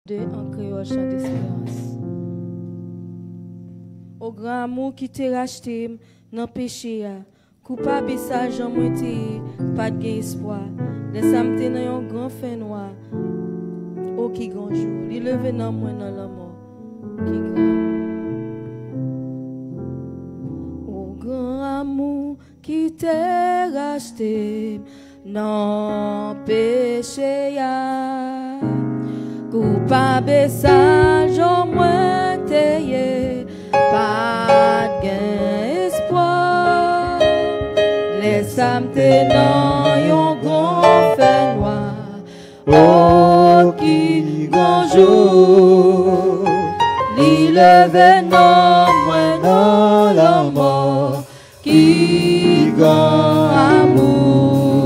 en créole chant d'espérance. Au grand amour qui t'a racheté dans le péché, coupable et sage en moi pas de espoir. Laisse-moi te dans un grand fin noir. Oh qui grand jour, il levé dans moi dans la mort. Qui grand amour qui t'a racheté dans le péché, coupable et sage en moi t'ayé pas d'espoir. Laisse-moi te dans un grand fait noir. Oh qui grand jour, il levé dans moi dans la mort. Qui grand amour,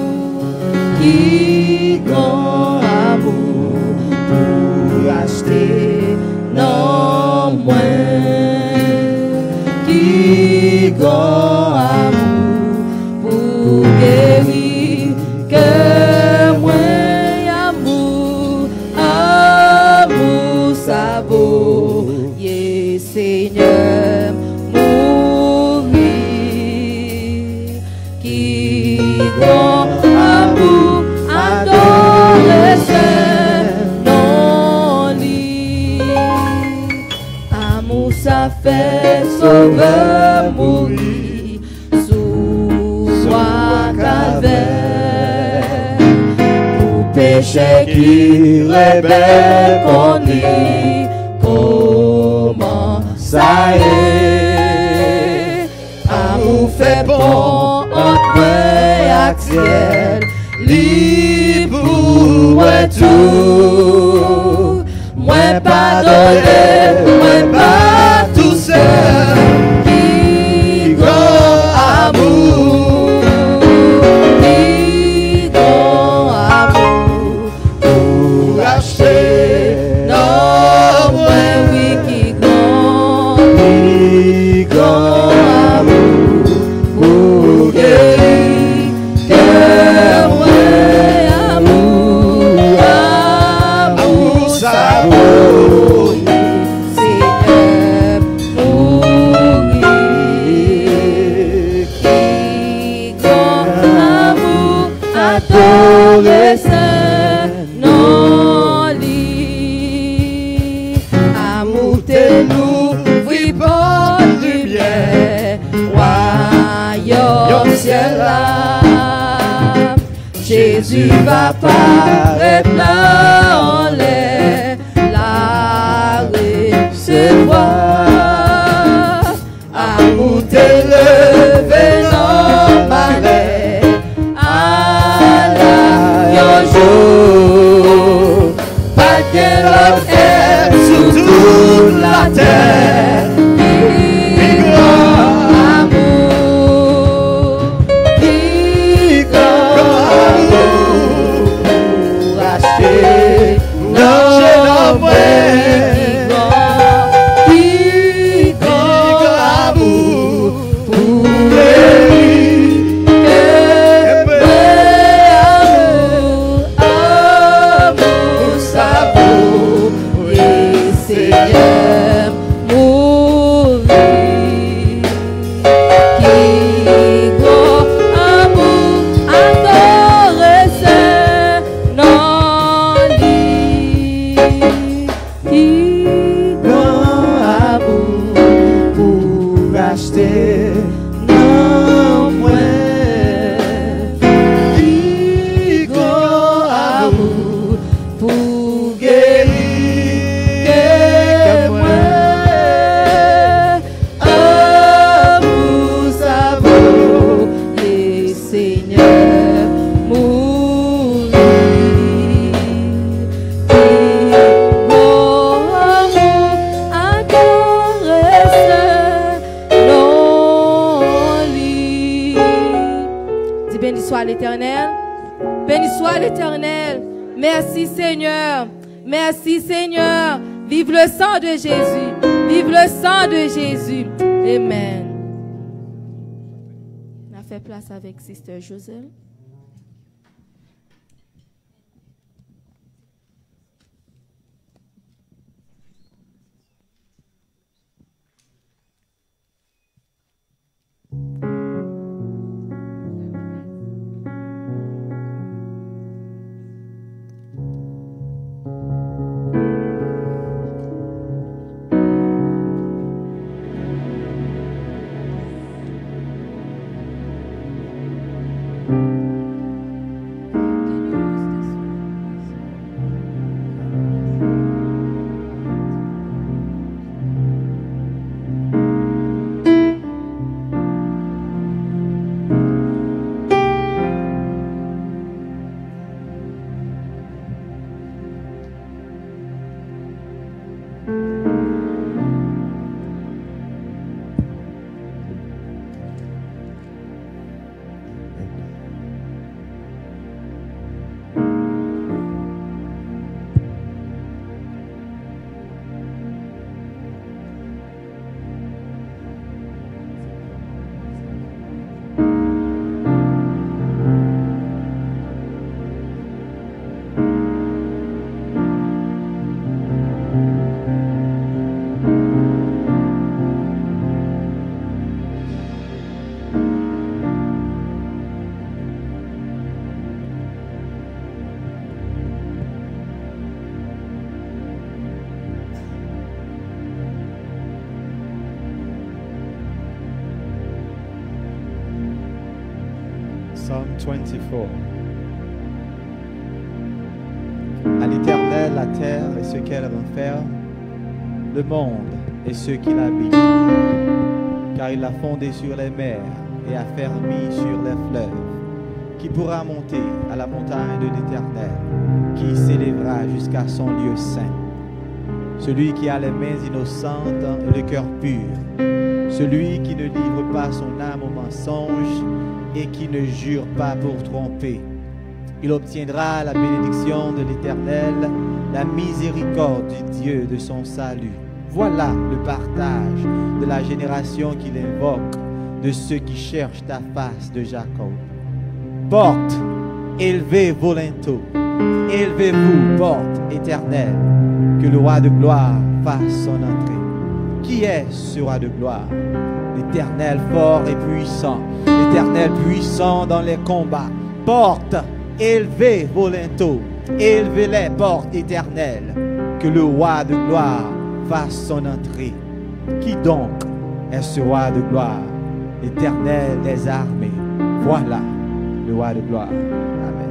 qui grand amour pour acheter non moins. Qui grand amour pour guérir que moins amour, amour ça vaut, yeah, Seigneur. Grand amour, adore non lit. Amour ça fait sauveur mourir sous toi calvaire. Pour péché qui rebelle qu'on lit, comment ça est? Amour fait bon ciel, libre moi tout, moi pardonné, moi pas tout seul. Qui grand amour, qui grand amour pour acheter, non moi oui qui grand amour pour guérir. Non lit, amour te nous, oui bonne lumière, royaume ciel là. Jésus va paraître là en l'air, la recevoir. Amour te levé dans ma lèvre, jour, pas que l'homme est sur toute la terre. Qui grand amour, qui grand amour pour acheter notre qui grand amour pour Béni soit l'Éternel. Merci Seigneur. Merci Seigneur. Vive le sang de Jésus. Vive le sang de Jésus. Amen. On a fait place avec Sister Joselle. Psalm 24. À l'Éternel la terre et ce qu'elle renferme, le monde et ceux qui l'habitent. Car il l'a fondé sur les mers et a fermi sur les fleuves. Qui pourra monter à la montagne de l'Éternel, qui s'élèvera jusqu'à son lieu saint? Celui qui a les mains innocentes et le cœur pur, celui qui ne livre pas son âme au mensonge et qui ne jure pas pour tromper. Il obtiendra la bénédiction de l'Éternel, la miséricorde du Dieu de son salut. Voilà le partage de la génération qu'il invoque, de ceux qui cherchent ta face de Jacob. Porte, élevez vos linteaux, élevez-vous, porte éternelle, que le roi de gloire fasse son entrée. Qui est ce roi de gloire? L'Éternel fort et puissant, l'Éternel puissant dans les combats. Porte, élevez vos linteaux, élevez-les, porte éternelle, que le roi de gloire fasse son entrée. Qui donc est ce roi de gloire? L'Éternel des armées. Voilà le roi de gloire. Amen.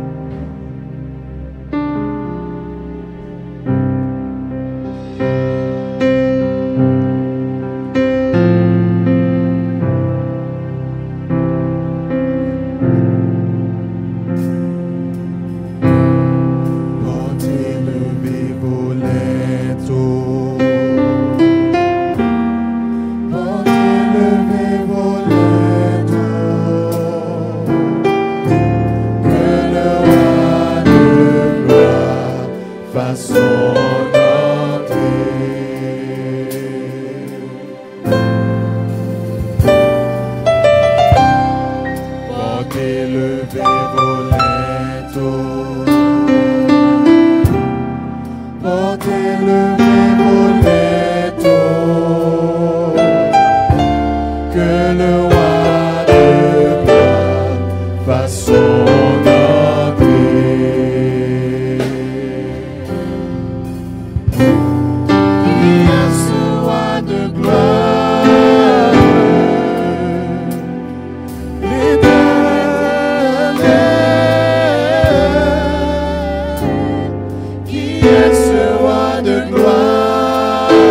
Qui est ce roi de gloire?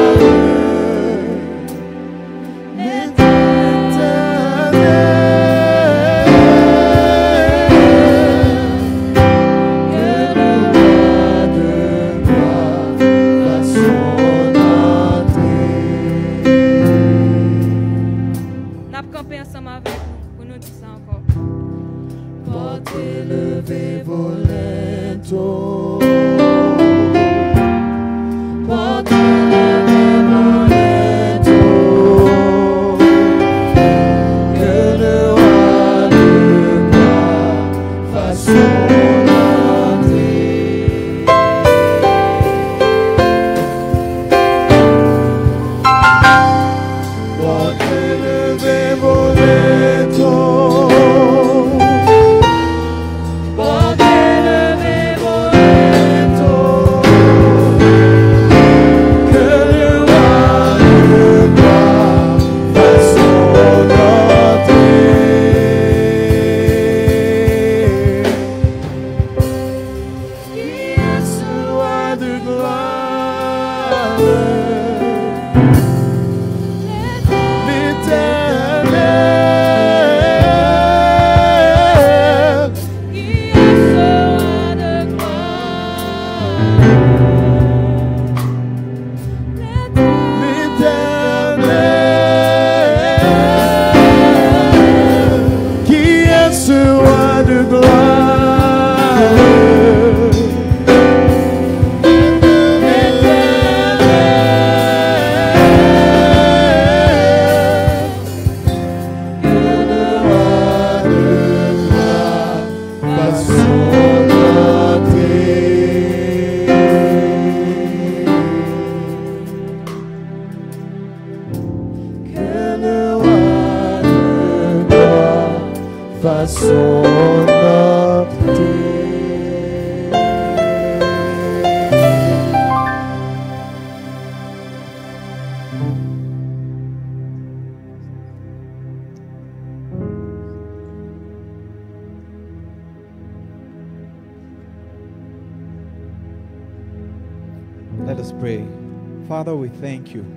Let's pray. Father, we thank you.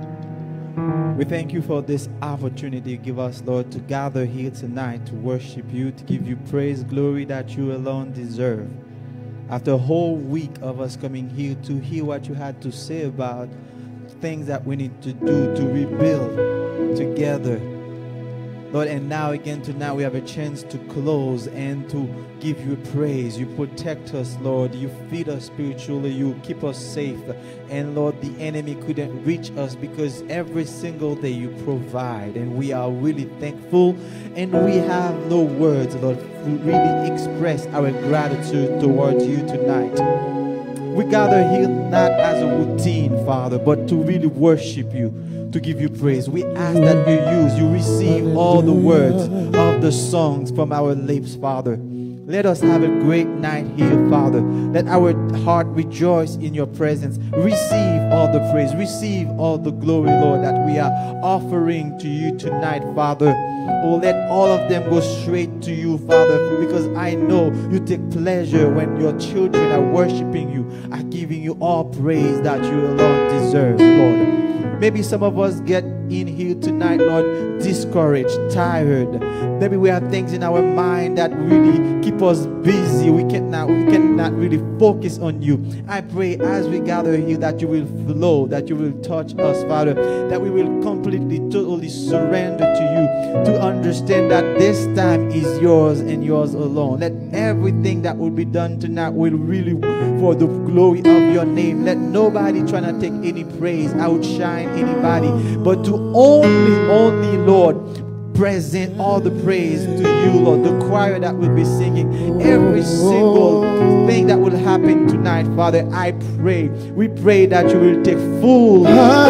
We thank you for this opportunity you give us, Lord, to gather here tonight to worship you, to give you praise, glory that you alone deserve. After a whole week of us coming here to hear what you had to say about things that we need to do to rebuild together, Lord, and now again tonight we have a chance to close and to give you praise. You protect us, Lord. You feed us spiritually. You keep us safe. And Lord, the enemy couldn't reach us because every single day you provide. And we are really thankful. And we have no words, Lord, to really express our gratitude towards you tonight. We gather here not as a routine, Father, but to really worship you, to give you praise. We ask that you receive all the words of the songs from our lips, Father. Let us have a great night here, Father. Let our heart rejoice in your presence. Receive all the praise. Receive all the glory, Lord, that we are offering to you tonight, Father. Oh, let all of them go straight to you, Father, because I know you take pleasure when your children are worshiping you, are giving you all praise that you alone deserve, Lord. Maybe some of us get in here tonight, Lord, discouraged, tired. Maybe we have things in our mind that really keep us busy. We cannot really focus on you. I pray as we gather here that you will flow, that you will touch us, Father, that we will completely, totally surrender to you, to understand that this time is yours and yours alone. Let everything that will be done tonight will really for the glory of your name. Let nobody try to take any praise, outshine anybody, but to only, Lord, present all the praise to you, Lord. The choir that will be singing, every single thing that will happen tonight, Father, I pray. We pray that you will take full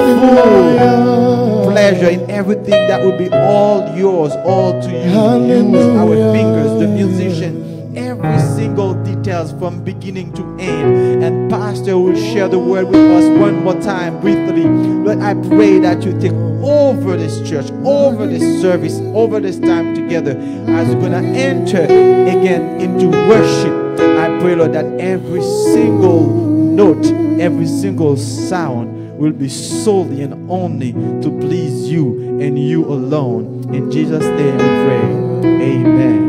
pleasure in everything that will be all yours, all to you. Use our fingers, the musician, every single details from beginning to end. And Pastor will share the word with us one more time briefly. Lord, I pray that you take over this church, over this service, over this time together as we're going to enter again into worship. I pray, Lord, that every single note, every single sound will be solely and only to please you and you alone. In Jesus' name we pray. Amen.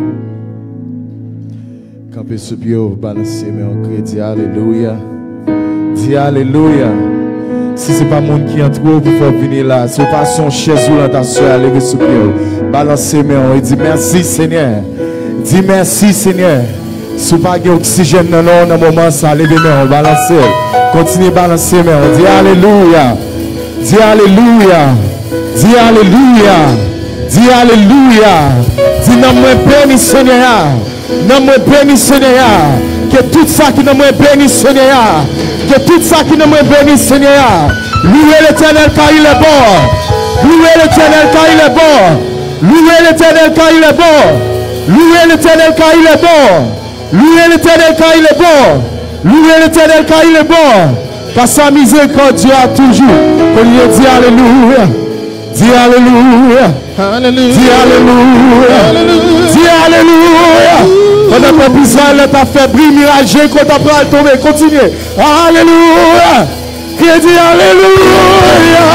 Campez sous pied, balancez mes en crédit. Alléluia. Dis Alléluia. Si ce n'est pas mon qui entre pour faire venir là, si ce n'est pas son chaise ou l'attention, levez sous pied. Balancez mes en et dis merci Seigneur. Dis merci Seigneur. Si ce n'est pas d'oxygène dans le moment, ça levez mes en, balancez. Continuez à balancer mes en. Dis Alléluia. Dis Alléluia. Dis Alléluia. Dis Alléluia. Dis non, moi béni Seigneur. Non, moi béni Seigneur. Que tout ça qui nous béni Seigneur. Que tout ça qui nous béni Seigneur. Louez l'Éternel car il est bon. Louez l'Éternel car il est bon. Louez l'Éternel car il est bon. Louez l'Éternel car il est bon. Louez l'Éternel car il est bon. Louez l'Éternel car il est bon. Car sa miséricorde a toujours. Qu'on lui dit Alléluia. Dis Alléluia. Dis Alléluia. Dis Alléluia. Quand on a besoin de ta fébrile mirage, quand on a tomber, continuez. Alléluia. Qui dit Alléluia.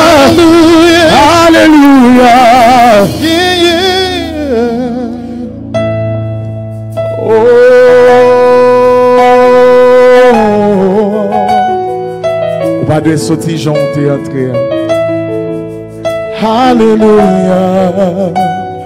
Alléluia. Oh. On va de sortir, j'en t'ai entré. Hallelujah.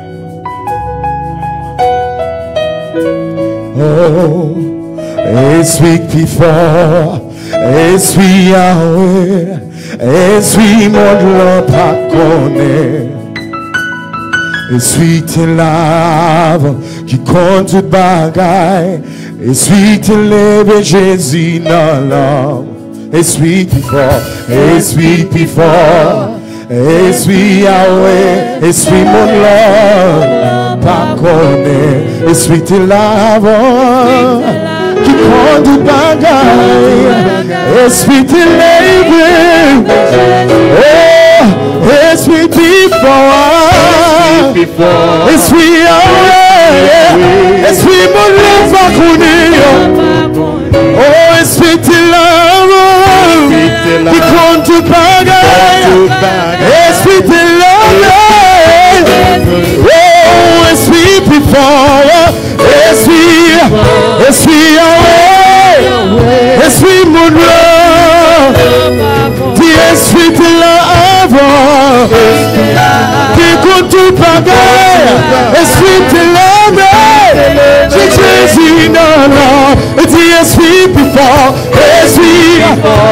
Oh, as we before, as we are, as we model pas connaît, as we te lave, qui compte toute bagaille, as we te lève Jésus dans l'âme, as we before, as we before. As we are, as we model pas connaît, as we te lave, qui compte toute bagaille, as we te lève, oh, as we before, as we are, as we model pas connaît, oh, as we te lave. l'avant, qui compte tout bagaille, esprit de l'homme, Jésus non, non, et dit esprit plus fort, esprit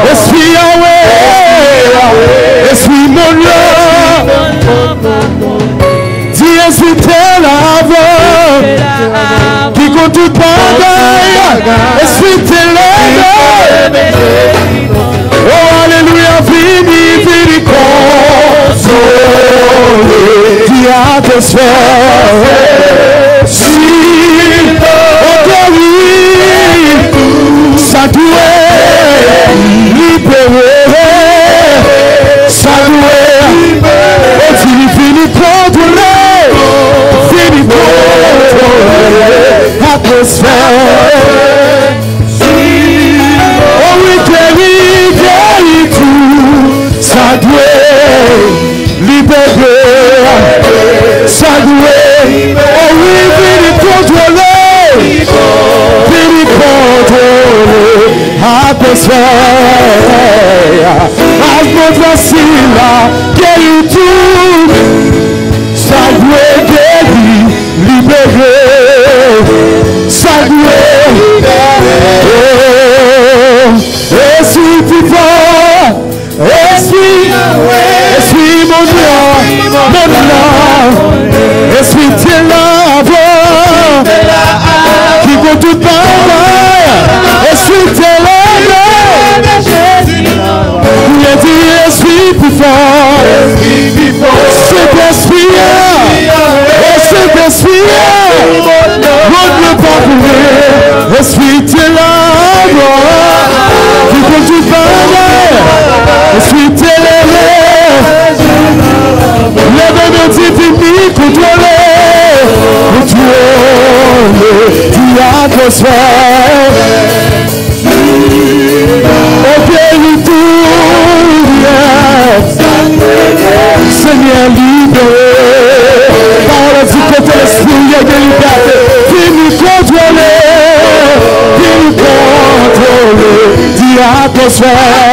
Yahweh, esprit mon Dieu, dis esprit de l'avant, qui compte tout bagaille, esprit de l'homme, oh alléluia, vini, vini, consolé, qui a tes sphères, si, oh oui, ça doit libérer, ça doit, oh fini, fini, contrôler, fini, contrôler, à tes sphères, oh oui, guéris tout, ça doit libérer, ça doit, oh oui, vini contrôler, atmosphère, atmosphère, guéris tout, ça doit guérir, libérer, ça doit libérer, esprit vivant, esprit mon Dieu, esprit de l'avant, qui compte tout bagaille, esprit de l'avant, il a dit esprit plus fort, cet esprit, mon parcours, esprit de l'avant, qui compte tout bagaille, esprit de les mêmes divinités contrôlées, tu atmosphère, au pays tout, Seigneur libéré, par le dit que l'esprit est de liberté, fini contrôler, tu atmosphère,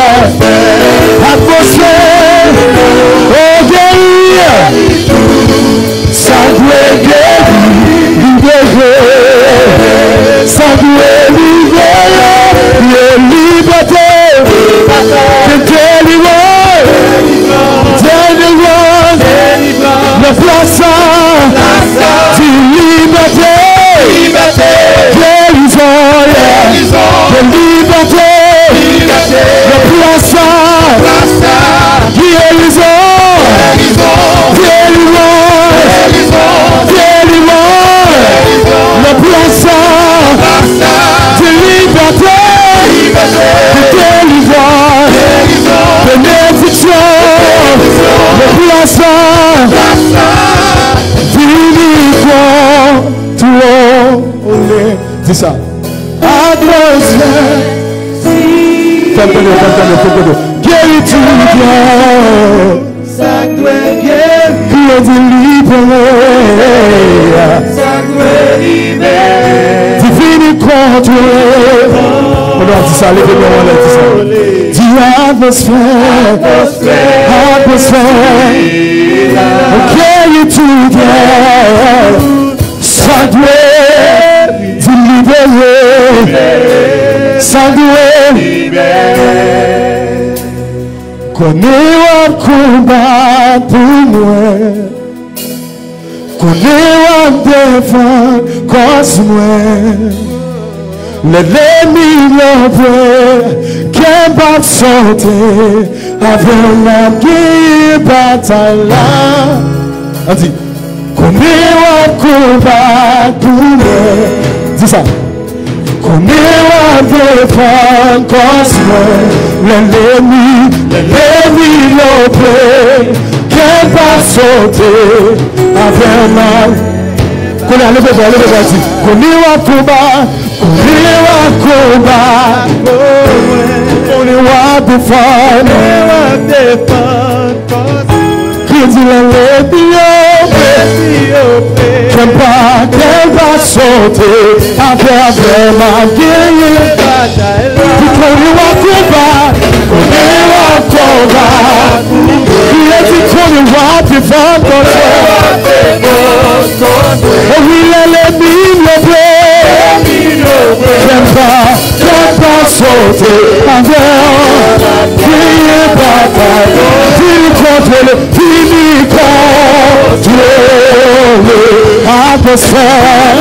oh guérir, ça doit guérir, libérer, ça doit libérer, liberté, le place du liberté, guérison, de liberté, le place guérison, le place de liberté, de délivrance, bénédiction, le place dis ça. Atmosphère. Guéris tout bien. Ça doit guérir. Ça doit libérer. Divine contrôle. On a dit ça, levez-moi, on a dit ça. Dis atmosphère. Guéris tout bien. Ça doit libérer, ça doit libérer. Connais un combat pour moi, connais un défense cause moi. L'ennemi l'envoie, qu'un bat sauter, avec la guerre bataille là. On dit, connais un combat pour moi. Dis ça. Connais un défense cause moi. L'ennemi l'envoie, qu'un bat sauter, avec la connais un combat, on est à défendre, qui dit qu'elle va sauter, avec ma guerre, on est à combat, le roi plus fort que oh oui, l'ennemi le veut. J'aime pas sauter envers. Crier bataille. Fini contre le atmosphère.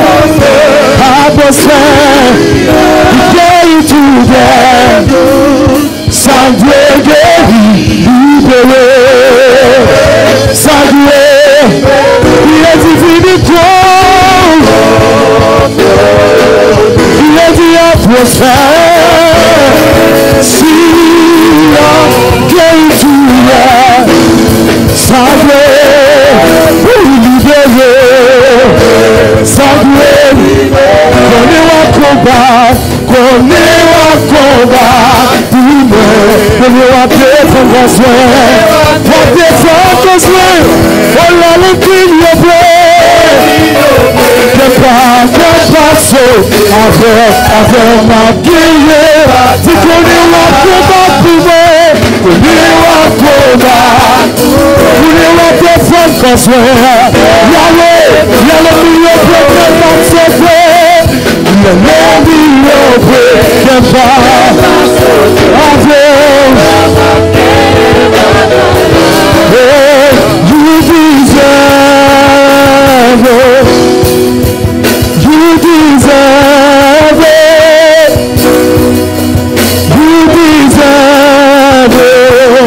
Guéri tout bien. Saint-Dieu guéri, libéré. Saint-Dieu, il est divin contre. Il est dit atmosphère. Si la guéri tout bien. Saint-Dieu, libéré. Saint-Dieu, connais-moi combat. Connais-moi combat. Connais-moi défendre soin. Pour défendre soin. Oh là, le crime est bleu. Que pas saut avec ma guerre. Tu connais-moi combat pour moi. Connais-moi combat. Connais-moi défendre soin. Yahweh, le milieu problème dans ce fait. Le milieu problème pas. You deserve it. You deserve it. You deserve it.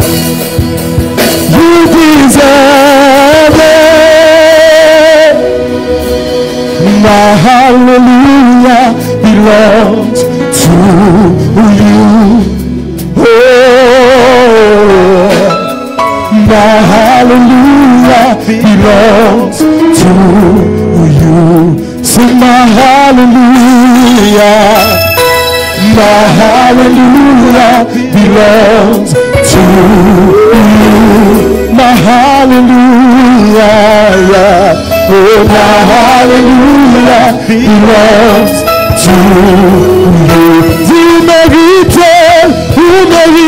You deserve it. My hallelujah belongs to you. My hallelujah belongs to you. Sing my hallelujah. My hallelujah belongs to you. My hallelujah. Oh, my hallelujah belongs to you. Vous méritez, vous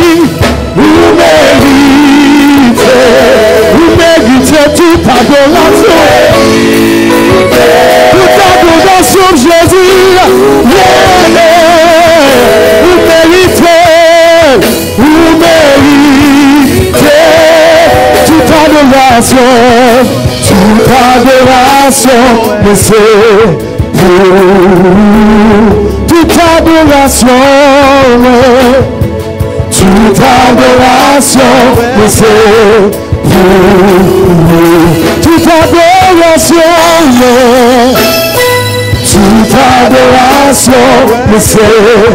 méritez toute adoration. Toute adoration, Jésus. Vous méritez toute adoration. Toute adoration, mais c'est pour toute adoration. Toute adoration, mais c'est toute adoration, toute adoration, mais c'est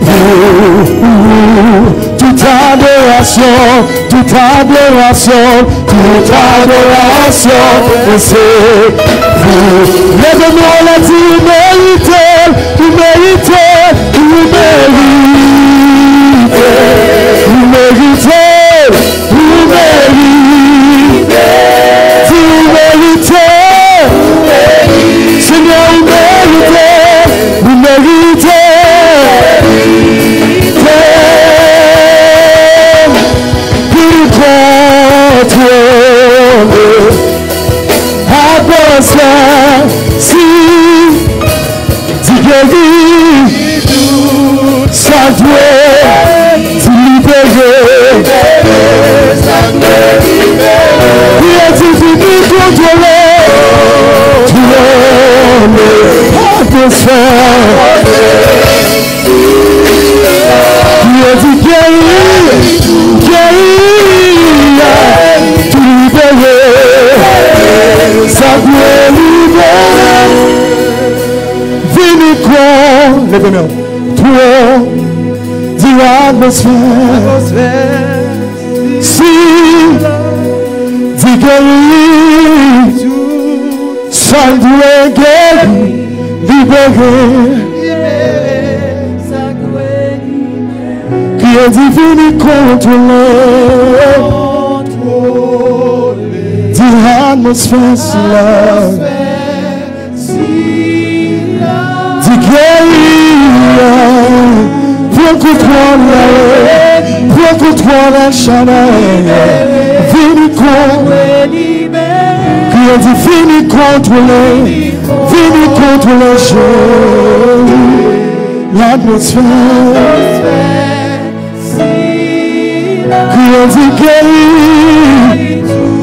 toute adoration, toute adoration, toute adoration, mais c'est lève-moi la vie, méritez, vous méritez, vous méritez, vous méritez, vous méritez, vous méritez, Seigneur, vous méritez, vous méritez. Si tu guéris, ça doit te libérer. Il est divin contrôler. Tu il est dit guérir, te libérer. Ça doit libérer. Venez quoi, les premiers. Toi, dis l'atmosphère. Si, dis guérir. Ça doit guérir, libérer. Qui est divin contrôler. Dis l'atmosphère, c'est là. Dis guérir. Pour que toi la chaleur. Venez contrôler. Criez dit fini contrôler. Fini contrôler l'atmosphère. Criez dit guérir.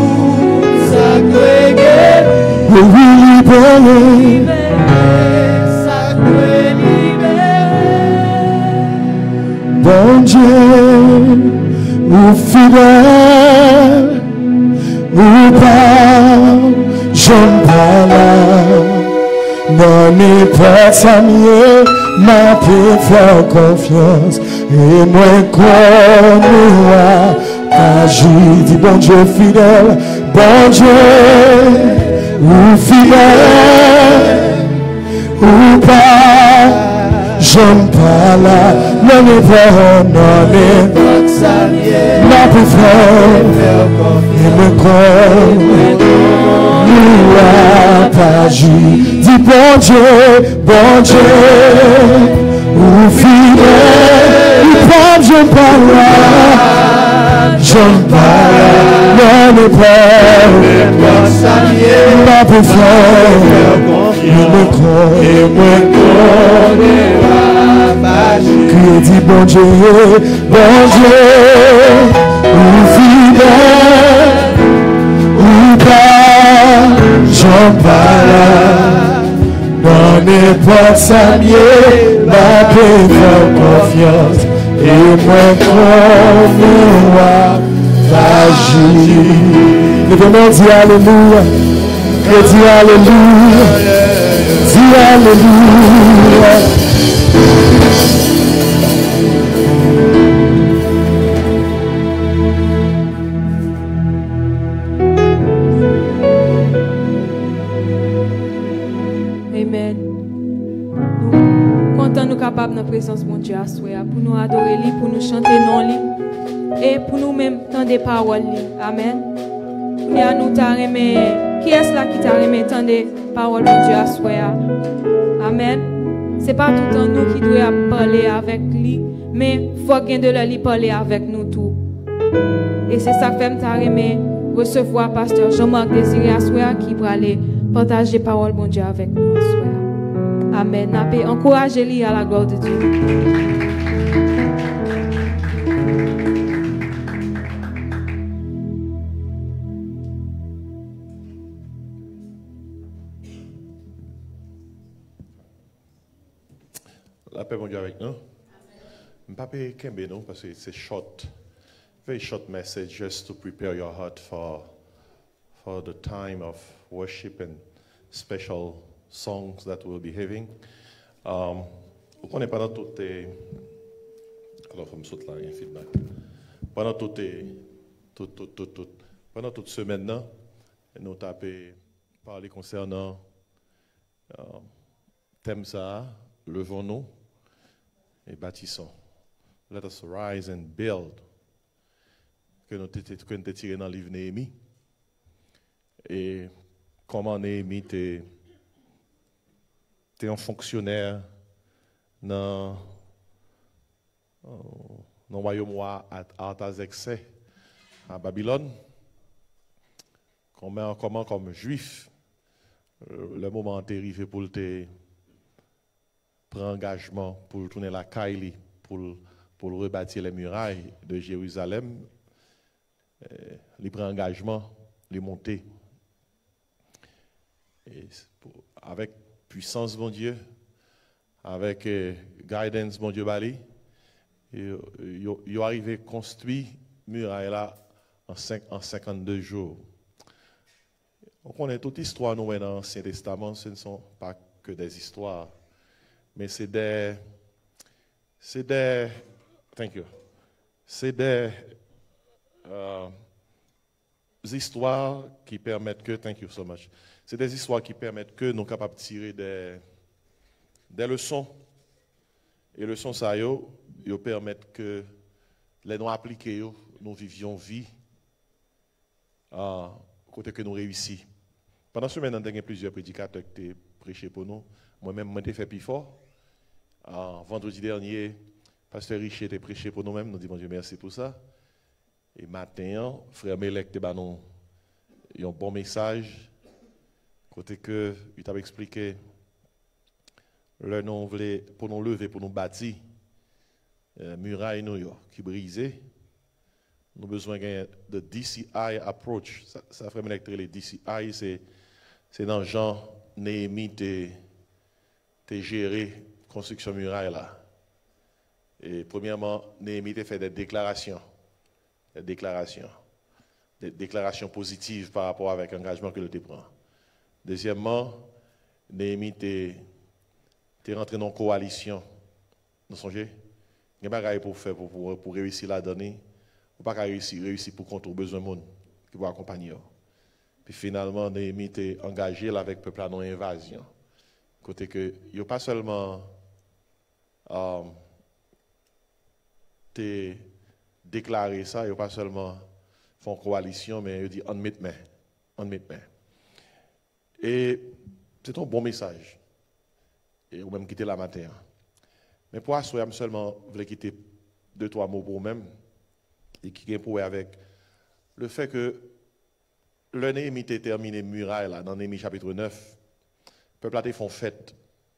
Oui, libérer. Bon Dieu, ou fidèle, ou pas, j'aime pas là. Non, mais pas ça mieux, ma paix faire confiance. Et moi, qu'on agir, dit bon Dieu fidèle, bon Dieu, ou fidèle, ou pas, j'aime pas là. Non, mais pas, non, mais ma paix faire, et me qu'on agir. Dis bon Dieu, ou fidèle, ou pas, j'aime pas là, j'aime pas là, non mais pas, ma paix faire, et me crier dit bon Dieu, ou fidèle, ou pas, j'aime pas là. Dans n'importe ça mieux, ma paix fait confiance. Et moi, qu'on agir. Levez-moi, dis alléluia. Et dis alléluia. Dis alléluia. Capable dans la présence de mon Dieu à soi, pour nous adorer lui, pour nous chanter non lui et pour nous même entendre des paroles lui. Amen. Nous t'a aimé. Qui est-ce là qui t'a aimé entendre des paroles de Dieu à soi? Amen. C'est pas tout le temps nous qui devons parler avec lui, mais il faut qu'il de lui parler avec nous tout. Et c'est ça que fait t'a aimé recevoir pasteur Jean-Marc Désiré à soi qui va aller partager les paroles de Dieu avec nous à soi. Amen. Encouragez-les à la gloire de Dieu. La paix, mon Dieu, avec nous. Je ne vais pas kembe nous parce que c'est short, very short message just to prepare your heart for the time of worship and special songs that we'll be having. Vous connaissez pendant toute alors faut me sauter là, un feedback. Pendant toute semaine là, nous tapé parler concernant thème ça, levons-nous et bâtissons. Let us rise and build. Que nous avons tiré dans le livre Néhémie. Et comment Néhémie était un fonctionnaire dans le royaume Artaxerxès à Babylone. Comment comme juif, le moment est arrivé pour te prendre engagement pour tourner la Kaili, pour rebâtir les murailles de Jérusalem. Il prend engagement, il monter. Et avec puissance, mon Dieu, avec guidance, mon Dieu, Bali, il arrivé à construire muraille là en 52 jours. On connaît toute histoire nous dans l'Ancien Testament, ce ne sont pas que des histoires, mais c'est des histoires qui permettent que, thank you so much, c'est des histoires qui permettent que nous sommes capables de tirer des leçons. Et les leçons, ça, ils permettent que les nous appliquer, nous vivions vie côté que nous réussissons. Pendant ce moment, il y a plusieurs prédicateurs qui ont prêché pour nous. Moi-même, je fait plus fort. Vendredi dernier, Pasteur Richer a prêché pour nous-mêmes. Nous disons, mon Dieu, merci pour ça. Et matin, frère Melek te banon un bon message côté que il t'a expliqué le nom voulait pour nous lever, pour nous bâtir muraille New York qui brisée. Nous avons besoin de DCI approach. Ça frère Melek les DCI c'est dans Jean Néhémie t'es géré construction muraille là. Et premièrement, Néhémie t'a fait des déclarations positives par rapport avec l'engagement que tu prends. Deuxièmement, Néhémie t'es rentré dans une coalition. Vous songez? Il y a des choses pour faire pour réussir la donner. Ou pas réussir pour contre besoin de monde qui va accompagner. Puis finalement, Néhémie t'es engagé avec le peuple à non invasion. Côté que il n'y a pas seulement t'es déclaré ça, il n'y a pas seulement font coalition, mais il dit on met main. Et c'est un bon message. Et ou même quitter la matin. Mais pour assurer, je seulement voulais quitter 2-3 mots pour même et qui est pour avec le fait que le Néhémie a terminé muraille là dans Néhémie chapitre 9. Le peuple a été fête.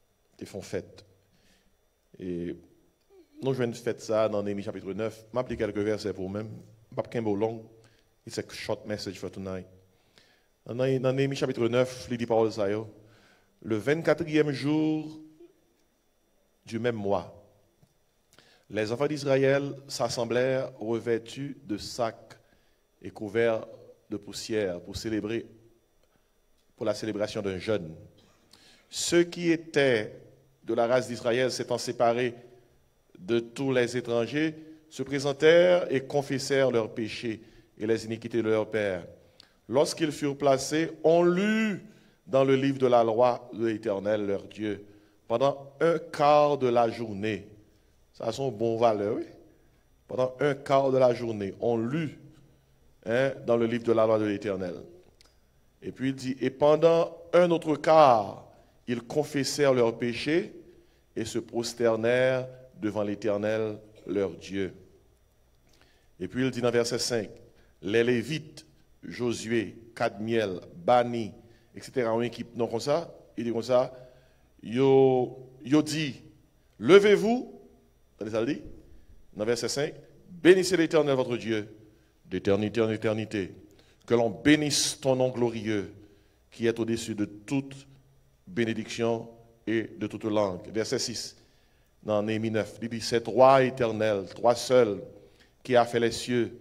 Et nous jouons une fête ça dans Néhémie chapitre 9. Je vais quelques versets pour même. Je ne vais pas long. It's a short message for tonight. Dans Néhémie chapitre 9, il dit parole ça yo. Le 24e jour du même mois, les enfants d'Israël s'assemblèrent revêtus de sacs et couverts de poussière pour la célébration d'un jeûne. Ceux qui étaient de la race d'Israël s'étant séparés de tous les étrangers se présentèrent et confessèrent leurs péchés et les iniquités de leurs pères. Lorsqu'ils furent placés, on lut dans le livre de la loi de l'Éternel, leur Dieu, pendant un quart de la journée. Ça a son bon valeur, oui. Pendant un quart de la journée, on lut dans le livre de la loi de l'Éternel. Et puis il dit, et pendant un autre quart, ils confessèrent leurs péchés et se prosternèrent devant l'Éternel, leur Dieu. Et puis il dit dans verset 5, les Lévites, Josué, Kadmiel, Bani, etc. en équipe, non comme ça, il dit comme ça, yo dit, levez-vous, ça dit, dans verset 5, bénissez l'Éternel votre Dieu, d'éternité en éternité, que l'on bénisse ton nom glorieux, qui est au-dessus de toute bénédiction et de toute langue. Verset 6, dans Néhémie 9, il dit, c'est toi éternel, toi seul, qui a fait les cieux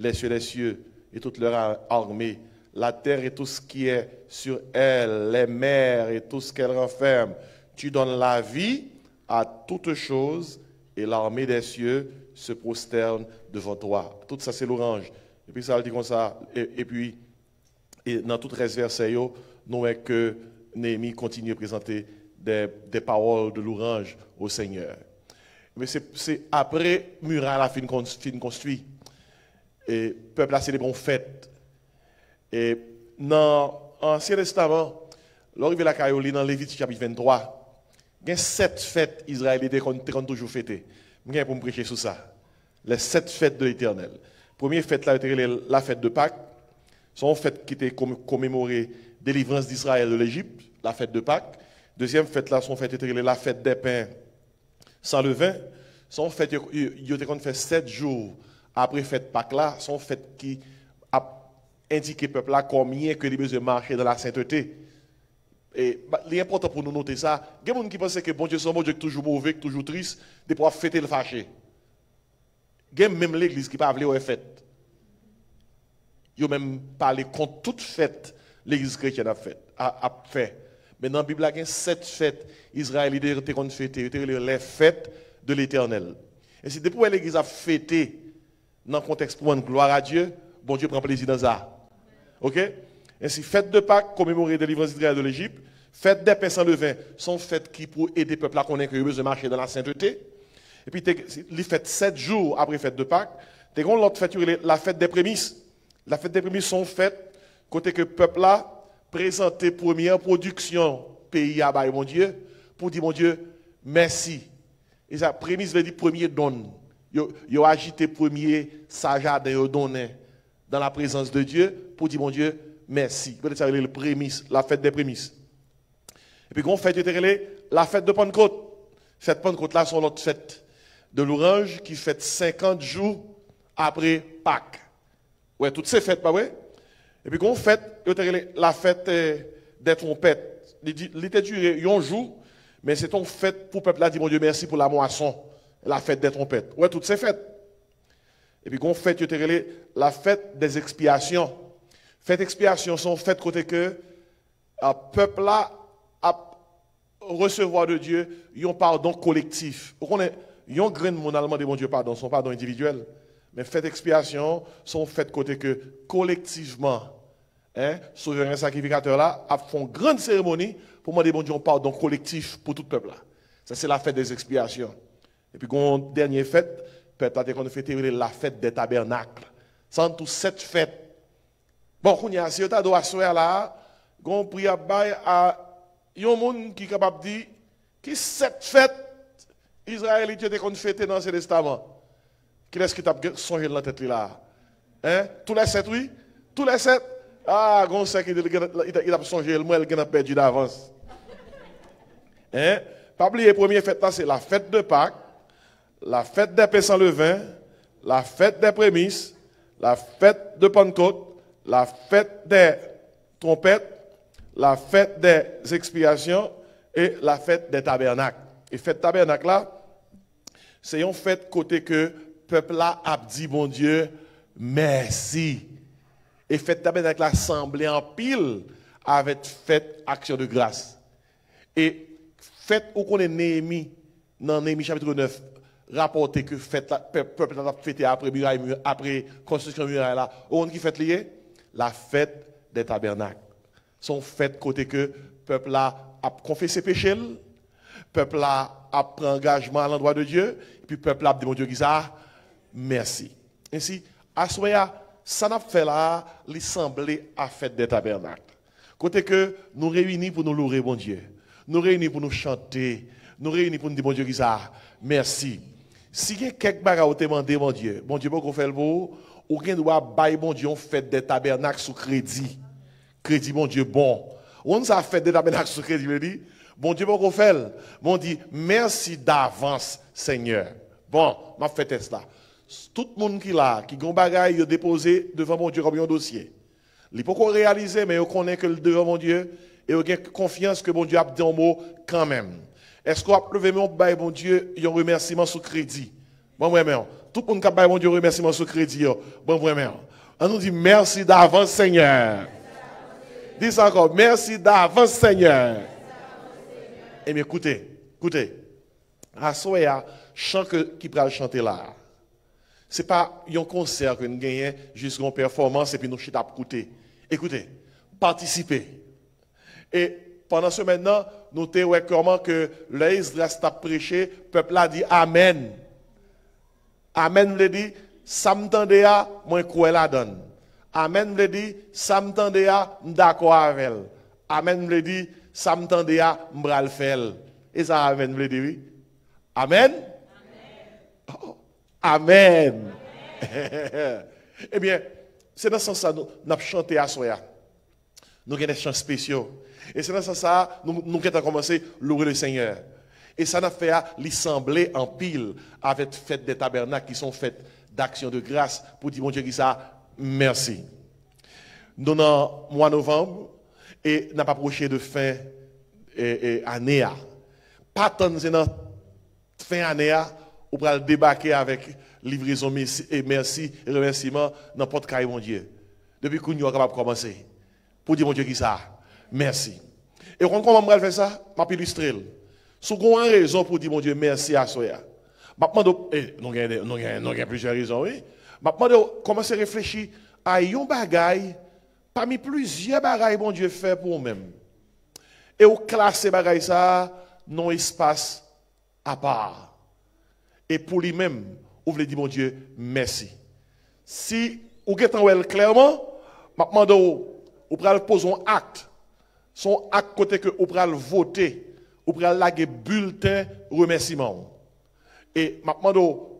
et toute leur armée, la terre et tout ce qui est sur elle, les mers et tout ce qu'elle renferme. Tu donnes la vie à toutes choses et l'armée des cieux se prosterne devant toi. Tout ça, c'est l'orange. Et puis ça dit comme ça. Et puis, dans tout reste verset, nous voyons que Néhémie continue à présenter des paroles de l'orange au Seigneur. Mais c'est après muraille la fin construit. Et le peuple a célébré une fête. Et dans l'Ancien Testament, l'arrivée de la Caroline dans Lévitique chapitre 23, il y a 7 fêtes israéliennes qui ont toujours fêtées. Je vais pour me prêcher sur ça. Les 7 fêtes de l'Éternel. Première fête, la fête de Pâques. C'est une fête qui était commémorée délivrance d'Israël de l'Égypte, la fête de Pâques. Deuxième fête, là, son fête était la fête des pains sans levain. Son fête, il a fait 7 jours après fête Pâques là, son fête qui a indiqué au peuple là combien que les besoin de marcher dans la sainteté. Et l'important pour nous noter ça, il y a des gens qui pensent que bon Dieu, c'est bon Dieu toujours mauvais, toujours triste, de pouvoir fêter le fâché. Il y a même l'église qui pas voulu fête. Il y a même parlé contre toute fête l'église chrétienne a fait. Mais dans la Bible, il y a 7 fêtes israéliennes qui ont fêté, les fêtes de l'Éternel. Et si depuis l'église a fêté dans le contexte pour une gloire à Dieu, bon Dieu prend plaisir dans ça. OK? Ainsi, fête de Pâques, commémorer la délivrance d'Israël de l'Égypte, fête des pains sans levain, sont fêtes qui pour aider le peuple à connaître qu'il a besoin de marcher dans la sainteté. Et puis, les fêtes 7 jours après fête de Pâques, tu as l'autre fête, la fête des prémices. La fête des prémices sont fêtes côté que le peuple a présenté première production pays à mon Dieu, pour dire mon Dieu, merci. Et ça, prémisse veut dire premier don. Yo agité premier sajardin yo donné dans la présence de Dieu pour dire mon Dieu merci. Peut-être ça le prémisse, la fête des prémices. Et puis qu'on fait la fête de Pentecôte. Fête Pentecôte là sont l'autre fête de l'orange qui fête 50 jours après Pâques. Ouais, toutes ces fêtes pas vrai? Et puis qu'on fait la fête des trompettes. Il était duré un jour, mais c'est une fête pour le peuple là dit mon Dieu merci pour la moisson, la fête des trompettes. Ouais, toutes ces fêtes. Et puis qu'on fait la fête des expiations. Fête expiation sont fêtes côté que le peuple là a recevoir de Dieu un pardon collectif. On est un grain de mon allemand de mon Dieu pardon, son pardon individuel. Mais fête expiation sont faites côté que collectivement, souverain sacrificateur là a fait une grande cérémonie pour demander bon Dieu un pardon collectif pour tout le peuple là. Ça c'est la fête des expiations. Et puis une dernière fête, peuple a qu'on fêter la fête des tabernacles. Sans tout cette fête. Bon, on y a si on t'a doit soir là, on prie à yon monde qui est capable de dire que cette fête Israélite était qu'on fêter dans ce testament. Qui est-ce qui t'a songé dans la tête là? Hein? Tous les 7 oui? Tous les 7? Ah, on sait qu'il a songé le moins il a perdu d'avance. Hein? Pas oublier première fête là c'est la fête de Pâques, la fête des pains sans levain, la fête des prémices, la fête de Pentecôte, la fête des trompettes, la fête des expiations et la fête des tabernacles. Et fête tabernacle là, c'est une fête côté que peuple là a dit bon Dieu merci. Et fête tabernacle là semblait en pile avec fête action de grâce. Et fête où qu'on est Néhémie dans Néhémie chapitre 9 rapporté que fête peuple là a fêté après construction muraille là, on qui fête lié la fête des tabernacles. Sont faites côté que peuple là a confessé péché, peuple là a pris engagement à l'endroit de Dieu, et puis peuple là a dit mon Dieu qui ça merci. Ainsi à soya ça n'a fait là, il semblait à fête des tabernacles. Côté que nous réunis pour nous louer bon Dieu. Nous réunis pour nous chanter, nous réunis pour nous dire bon Dieu qui ça merci. Si il y a quelques bagages à demander mon Dieu pour faire le beau, ou bien doit bailler bon Dieu on fête des tabernacles sous crédit. Crédit, bon Dieu, bon. On a fait des tabernacles sur crédit, me dit, bon Dieu, bon fait. Bon dit, merci d'avance, Seigneur. Bon, m'a fait test là. Tout le monde qui là, qui gon bagaille, il déposé devant mon Dieu comme un dossier. Il peut pas réaliser, mais il connaît que devant mon Dieu, et il a confiance que bon Dieu a dit un mot quand même. Est-ce qu'on a levé mon bail, bon Dieu, il y a un remerciement sur crédit? Bon, vraiment. Tout le monde qui a bail, bon Dieu, remerciement sur crédit. Bon, vraiment. On nous dit merci d'avance, Seigneur. Dis encore, merci d'avance, Seigneur. Eh bien, écoutez. À Soya, chant qui peut chanter là. Ce n'est pas un concert que nous gagnons jusqu'à une performance et puis nous chita pour écouter. Écoutez, participez. Et pendant ce maintenant, nous avons comment que l'Israël a prêché, le peuple a dit Amen. Amen, le dit, ça me tendait à, moi, quoi la donne. Amen me dit, ça me tendait à d'accord avec elle. Amen me dit, ça me tendait à m'bral faire. Et ça, Amen me dit, oui. Amen? Oh, Amen. Eh bien, c'est dans ce sens-là, nous avons chanté à Soya. Nous avons des chants spéciaux. Et c'est dans ce sens-là, nous avons commencé à louer le Seigneur. Et ça n'a fait à l'assembler en pile avec fête des tabernacles qui sont faites d'action de grâce pour dire, mon Dieu, qui ça, merci. Nous dans le mois de novembre et n'a pas approché de fin année. Pas tant de fin année, on va débarquer avec livraison et merci et remerciement dans porte caille mon Dieu. Depuis qu'on est capable de commencer. Pour dire mon Dieu qui ça, merci. Et comment on va faire ça? Je vais illustrer. Si vous avez une raison pour dire mon Dieu merci à Soya. Nous avons plusieurs raisons, oui. Maintenant, commencer à réfléchir à un bagaille parmi plusieurs bagailles bon Dieu fait pour nous-mêmes. Et au classer bagaille ça non espace à part. Et pour lui-même, vous voulez dire mon Dieu merci. Si vous êtes clairement, maintenant vous prenez poser un acte. Son acte côté que vous prenez voter, vous prenez laguer bulletin remerciement. Et maintenant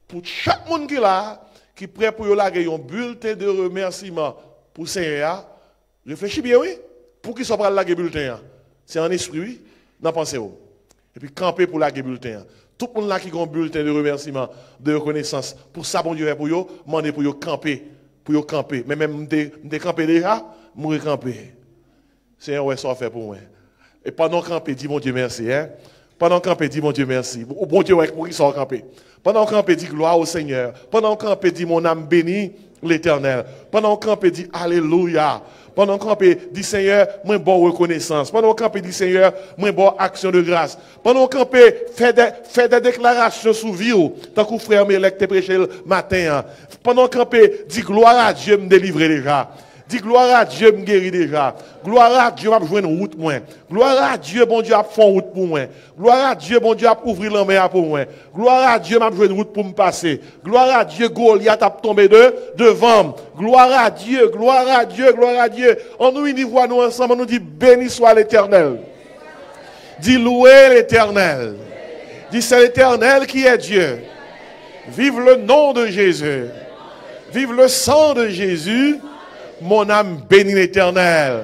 pour chaque monde qui est là, qui est prêt pour laguer un bulletin de remerciement pour le Seigneur, réfléchis bien, oui. Pour qui soit pas laguer bulletin? C'est en esprit, oui, dans pensée. Et puis camper pour laguer bulletin. Tout le monde là qui a un bulletin de remerciement, de reconnaissance, pour ça, bon Dieu, pour eux, demander pour eux camper. Pour eux camper. Mais même, je camper déjà, je camper. Seigneur, ouais, ça fait pour moi. Et pendant camper, dis mon Dieu merci. Hein? Pendant camper, dis mon Dieu merci. Bon Dieu, ouais, pour qui soit camper. Pendant camper, dis gloire au Seigneur. Pendant camper, dis mon âme bénie l'Éternel. Pendant camper, dis alléluia. Pendant qu'on peut dire Seigneur, moi bon reconnaissance. Pendant qu'on peut dire Seigneur, moi bon action de grâce. Pendant qu'on peut faire des déclarations sous vie, tant que frère Mélec te prêché le matin. Pendant qu'on peut dire gloire à Dieu me délivrer déjà. Dis gloire à Dieu me guérir déjà. Gloire à Dieu m'a joué une route moi. Gloire à Dieu bon Dieu a fait une route pour moi. Gloire à Dieu bon Dieu a ouvert la mer pour moi. Gloire à Dieu m'a joué une route pour me passer. Gloire à Dieu Goliath a tombé devant. Gloire à Dieu, gloire à Dieu, gloire à Dieu. On nous unit voix nous ensemble, on nous dit béni soit l'Éternel. Dis louez l'Éternel. Dis c'est l'Éternel qui est Dieu. Vive le nom de Jésus. Vive le sang de Jésus. Mon âme bénit l'Éternel.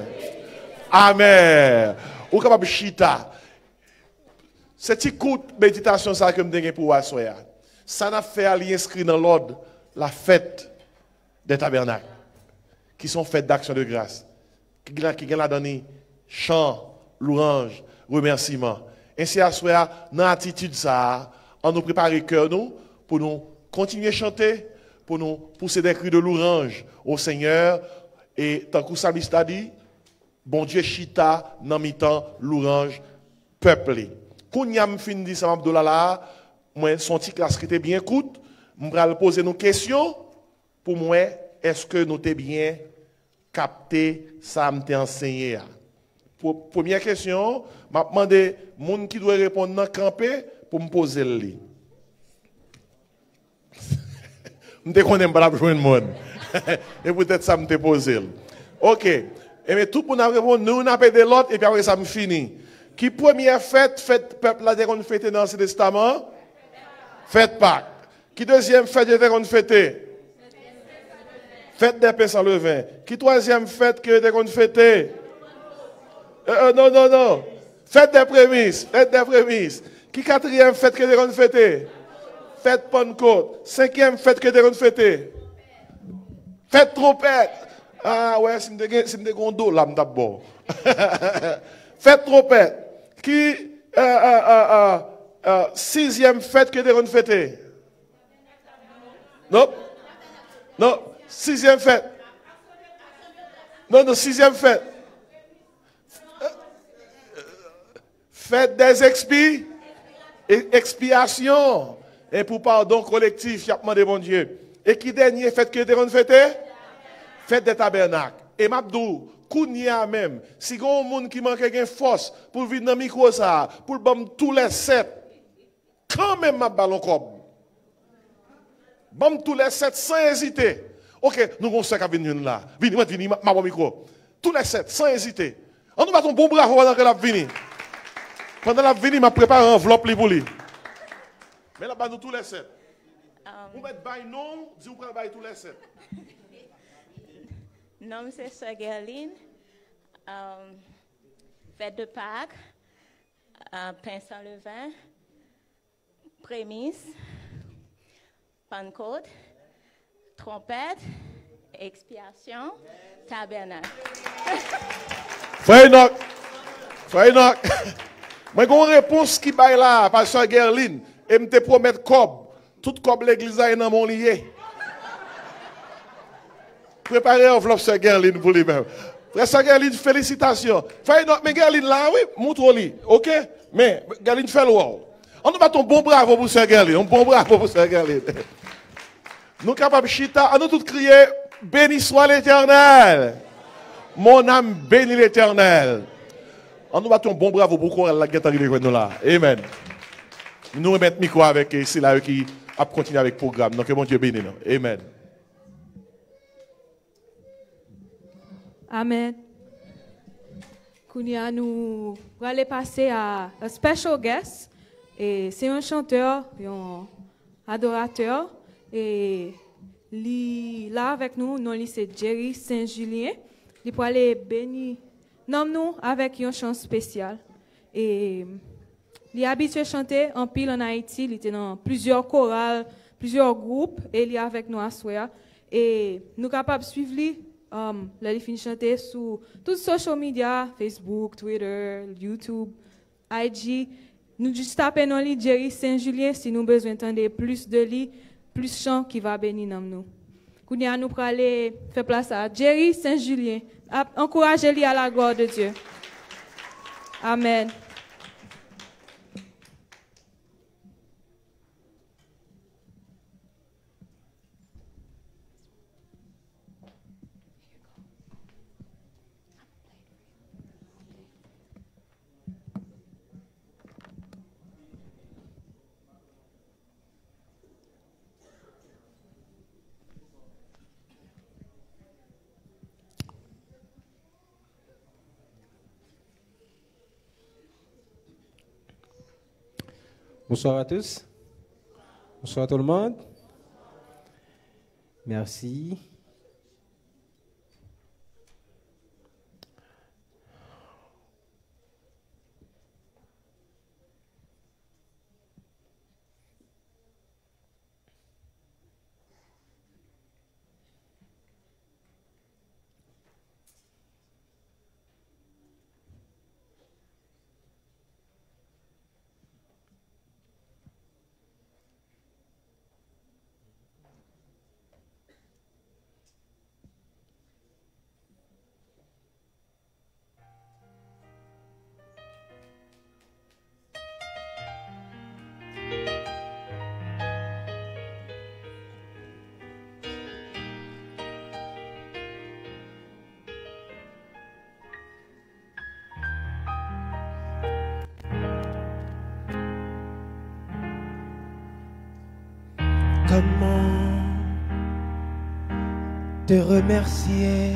Amen. Ou capable chita. Cette coup de méditation ça que me donne pour assoya. Ça n'a fait aller inscrit dans l'ordre la fête des tabernacles qui sont fêtes d'action de grâce. Qui la donné chant, louange, remerciement. Ainsi assoya dans l'attitude ça, on nous préparer cœur nous pour nous continuer à chanter, pour nous pousser des cris de louange au Seigneur. Et tant que le psalmiste a dit, bon Dieu chita dans mi-temps louange peuplé. Quand y a fin dit ça Abdoulala, moi son petit classe qui était bien écoute, je vais poser nos questions pour moi, est-ce que nous t'ai bien capté ça m'a enseigné. Première question, m'a demandé monde qui doit répondre dans campé pour me poser le lit. Je ne connais pas la joindre monde. Et peut-être ça me posé. OK. Et mais tout pour nous répondre, nous on appelle de l'autre et puis après ça me finit. Qui première fête peuple là dès qu'on fête dans l'Ancien Testament? Fête Pâques. Qui deuxième fête dès qu'on fête? Fête des pains sans levain. Qui troisième fête que dès qu'on fête? Non. Fête des prémices. Fête des prémices. Qui quatrième fête que dès qu'on fête? Fête Pentecôte. Cinquième fête que dès qu'on fête? Fête trompette. Ah ouais, si me gondo là d'abord. Fête trompette. Qui sixième fête que dès fêter? Non. Sixième fête. Non, sixième fête. Fête des expiations. Et pour pardon collectif, il y a demandé mon Dieu. Et qui dernier fête que dès fêter? Fête des tabernacles. Et m'abdou, kounia même, si gon moun qui manque gen force pour venir dans micro ça, pour bam tous les 7. Quand même m'a ballon cob. Bam tous les 7 sans hésiter. OK, nous gon ça qui venir là. Vini m'a bon micro. Tous les 7 sans hésiter. On nous bat un bon bravo pendant que la vini. Pendant la vini m'a préparé un enveloppe pour lui. Mais là bas nous tous les 7. Vous mettez by non, dis vous prenez by tous les 7. Nom c'est Sœur Gerline, fête de Pâques, pain sans levain, prémices, Pentecôte, trompette, expiation, tabernacle. Frère Enoch, moi j'ai une réponse qui baille là par Sœur Gerline et me te promettre cob, tout cob l'église est dans mon lié. Préparez enveloppe Sœur Gerline pour lui-même. Frère Sœur Gerline, félicitations. Frère Enoch, mais Gerline là, oui, montre-lui, ok? Mais Gerline fait le wow. On nous bat un bon bravo pour Sœur Gerline, un bon bravo pour Sœur Gerline. Nous capables chita, à nous tous crier, béni soit l'Éternel. Mon âme bénit l'Éternel. On nous bat un bon bravo pour la guette arrivée nous là. Amen. Nous remettons micro avec c'est là qui a continué avec le programme. Donc que mon Dieu bénisse nous. Amen. Amen. Kounia, nous allons passer à un special guest. Et c'est un chanteur, un adorateur. Et là avec nous, non, c'est Jerry Saint-Julien. Il peut aller bénir nous avec un chant spécial. Et il est habitué à chanter en pile en Haïti. Il était dans plusieurs chorales, plusieurs groupes. Et il est avec nous à soir. Et nous sommes capables de suivre lui. Là, il finit de chanter sur tous les social media, Facebook, Twitter, YouTube, IG. Nous juste tapons dans lui Jerry Saint-Julien si nous avons besoin d'entendre plus de lui, plus de chants qui va bénir nous. Nous allons aller faire place à Jerry Saint-Julien. Encouragez-lui à la gloire de Dieu. Amen. Bonsoir à tous. Bonsoir à tout le monde. Merci. Comment te remercier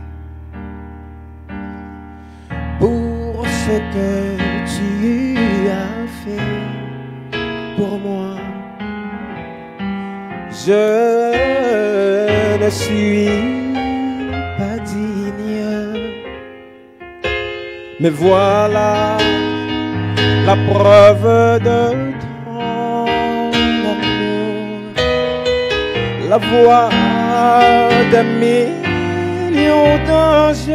pour ce que tu as fait pour moi? Je ne suis pas digne, mais voilà la preuve de la voix des millions d'anges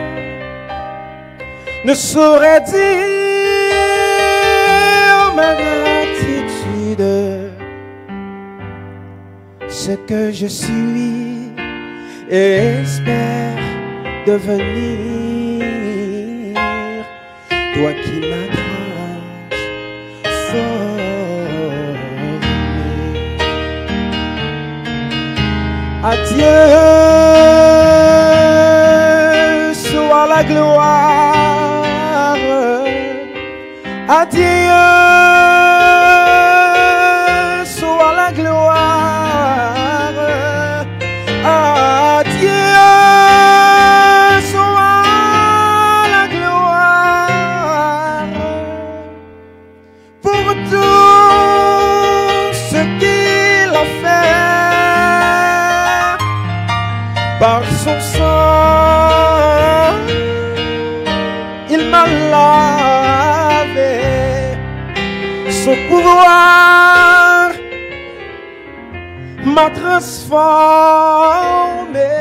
ne saurait dire ma gratitude. Ce que je suis et espère devenir, toi qui m'as transformé. Adieu, soit la gloire. Adieu, soit la gloire. Adieu, soit la gloire. Pour tout ce qu'il a fait. Par son sang, il m'a lavé. Son pouvoir m'a transformé.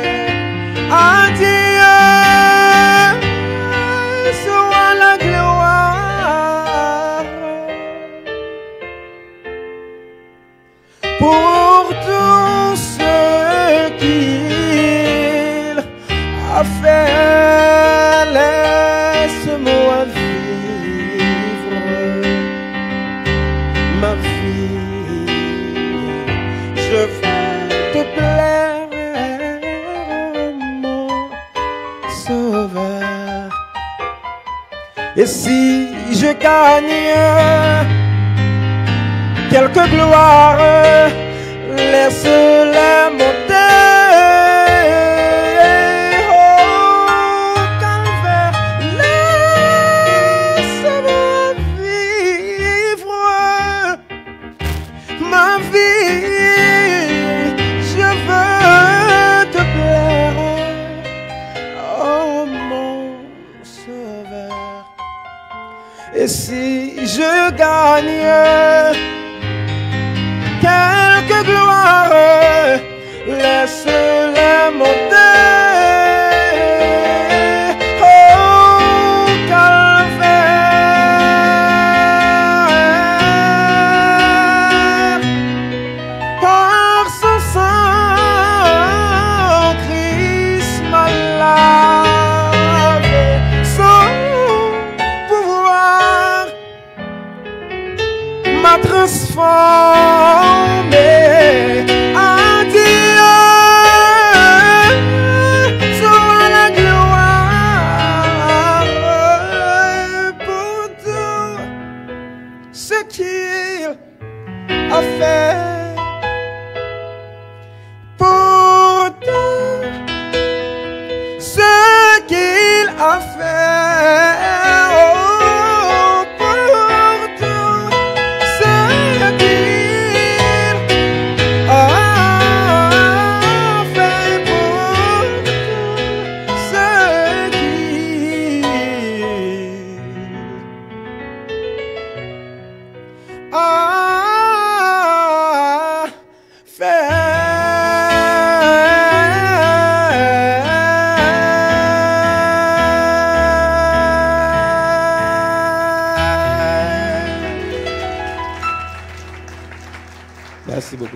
Adieu, soit la gloire. Pour tout ce qu'il a fait, laisse-moi vivre ma vie. Je veux te plaire, mon sauveur. Et si je gagne quelque gloire, laisse-les monter. Oh, calvaire, laisse-moi vivre ma vie. je gagne quelques gloires, laisse-les monter au calvaire. Par son sang, Christ m'a lavé, son pouvoir m'a transformé. Adieu, soit la gloire pour tout ce qu'il a fait, pour tout ce qu'il a fait. Oh, pour tout ce qu'il a fait, pour tout ce qu'il a Merci beaucoup.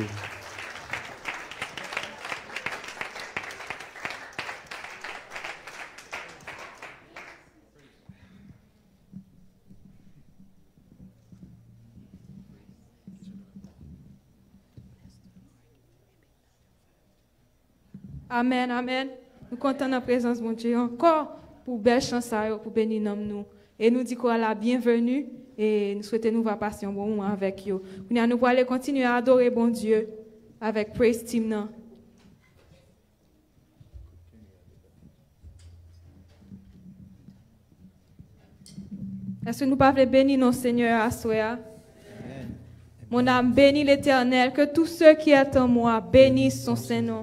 Amen, amen. Nous comptons dans la présence de mon Dieu encore pour belle chance pour bénir nous. Et nous disons la bienvenue et nous souhaitons nous voir passer un bon moment avec vous. Nous allons aller continuer à adorer bon Dieu avec Praise Team. Non? Est-ce que nous pouvons bénir nos seigneurs à soi? Mon âme bénit l'Éternel, que tous ceux qui sont en moi bénissent son Saint-Nom.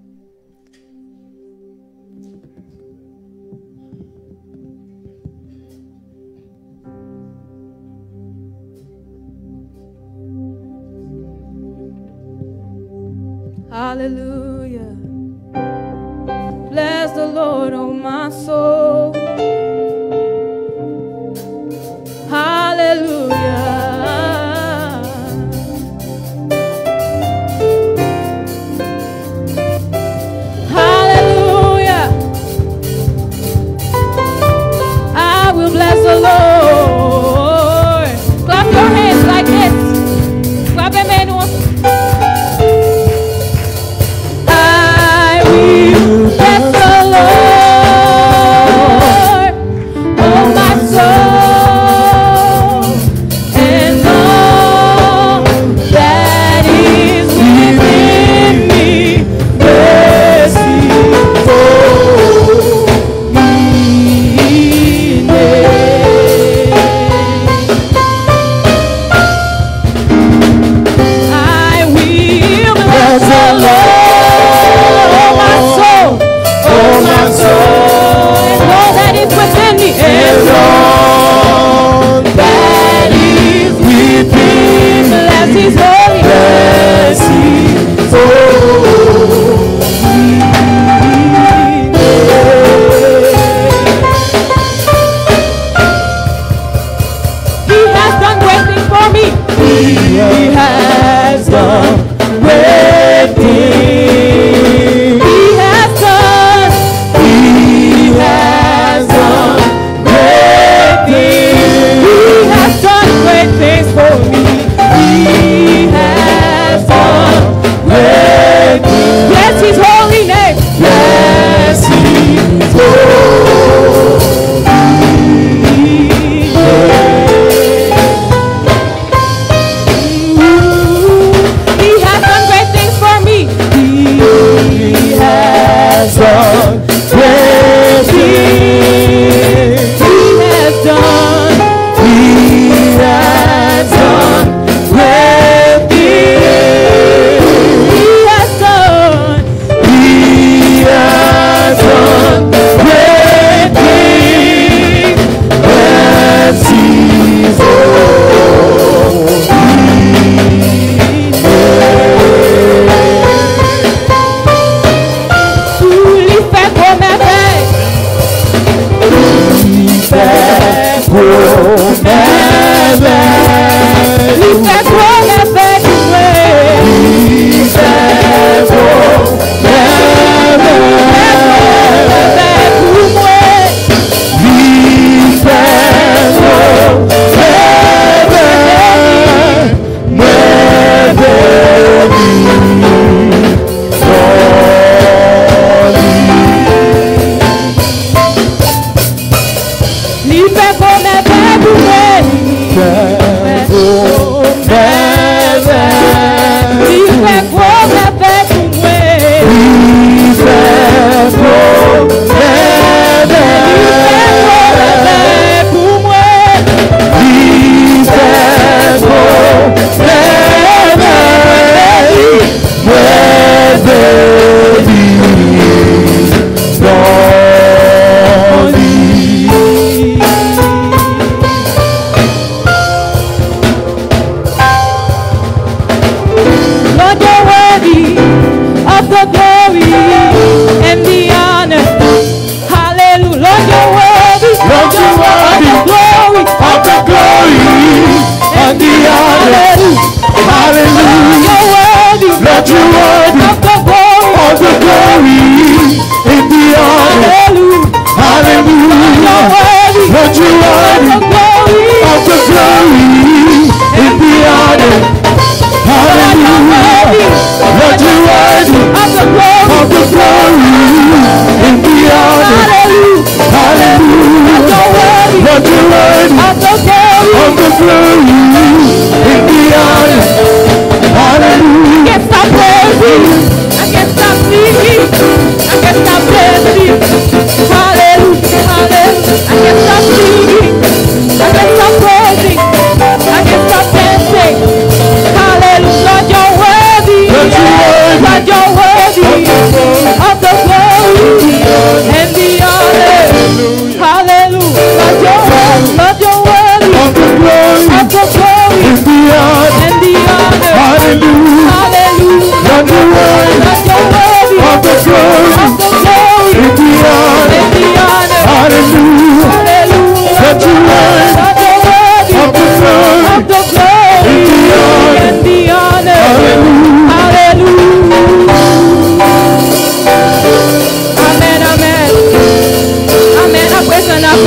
Hallelujah. Bless the Lord, oh my soul. Hallelujah. Hallelujah. I will bless the Lord. Clap your hands like this. Clap them hands. I will bless the Lord.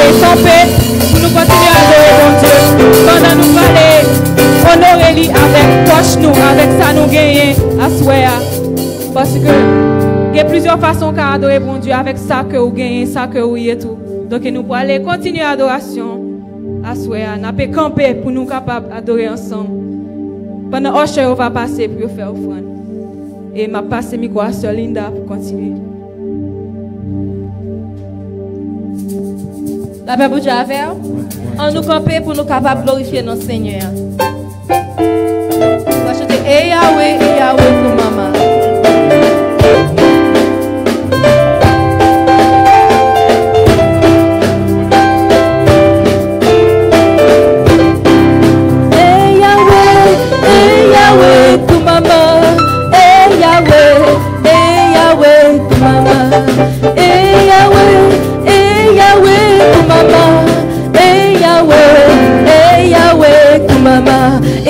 camper pour nous continuer à adorer mon Dieu. Pendant nous parler, honorer-lui avec poche nous, avec ça nous gagner à souhait. Parce que il y a plusieurs façons qu'à adorer mon Dieu avec ça que vous gagnez, ça que vous y et tout. Donc nous pouvons aller continuer l'adoration à souhait. Nous pouvons camper pour nous capables d'adorer ensemble. Pendant que on va passer pour faire offrande. Et m'a passé micro à Sœur Linda pour continuer. La paix pour Dieu avec on nous camper pour nous capables de glorifier notre Seigneur. On va chanter et Yahweh pour maman. Yahweh pour maman, Yahweh pour maman, Yahweh pour maman, Yahweh pour maman,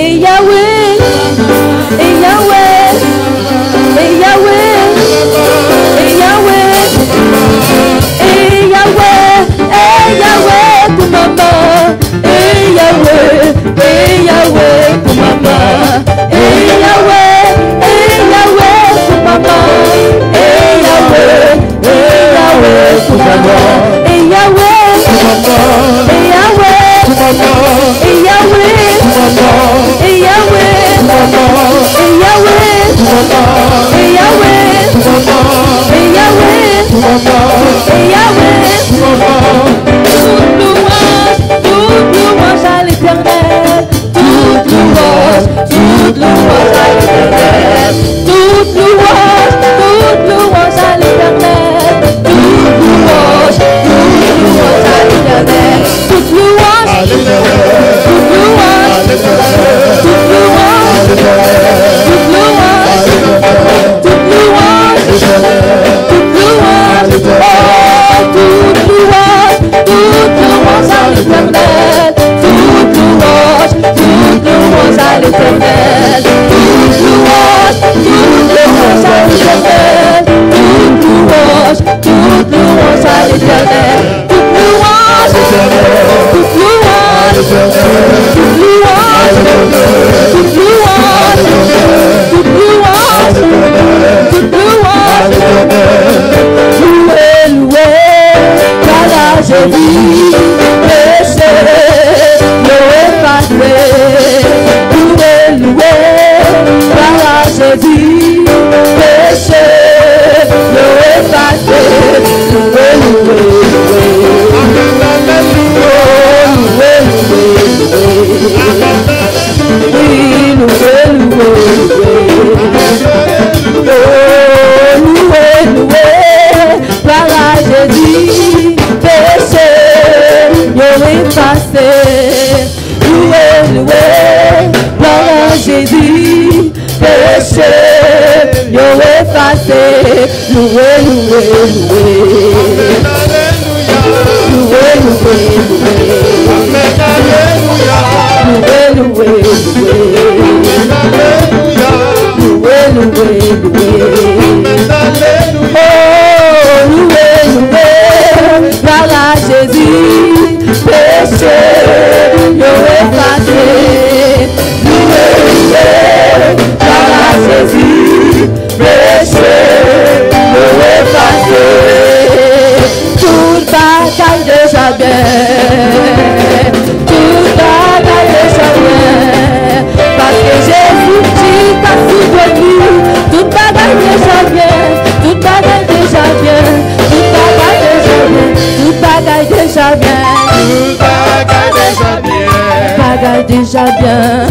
déjà bien.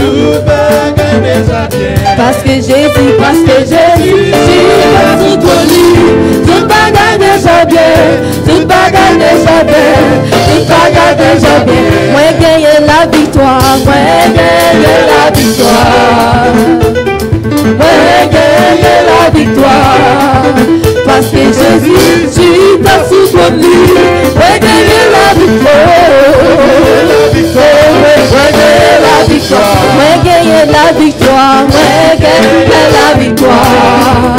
Parce que Jésus, tout connu, tout bagaille déjà bien, tout bagaille déjà bien, tout bagaille déjà bien. Moi gagner la victoire, moi gagner la victoire, moi gagner la victoire. Parce que Jésus, tu t'as soutenu, moi gagner la victoire, moi gagner la victoire, moi gagner la victoire, moi gagner la victoire,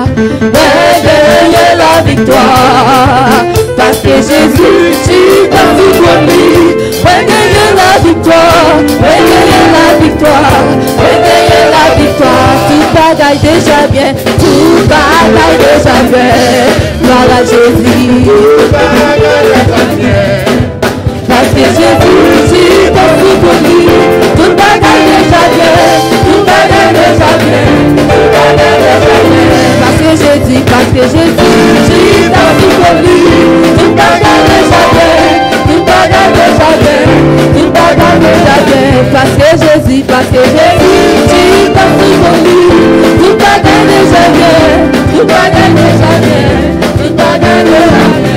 moi gagner la victoire. Parce que Jésus, tu t'as bagaille déjà bien, tout bagaille déjà bien. Gloire à Jésus, tout bagaille déjà bien. Parce que Jésus, dans tout pour lui, tout bagaille déjà bien, tout bagaille déjà bien, tout bagaille déjà bien. Parce que Jésus, dans tout pour lui, tout bagaille déjà bien, tout bagaille déjà bien, tout bagaille déjà bien. Parce que Jésus, dans tout pour lui, tout bagaille déjà bien, tout bagaille déjà bien, tout bagaille déjà bien.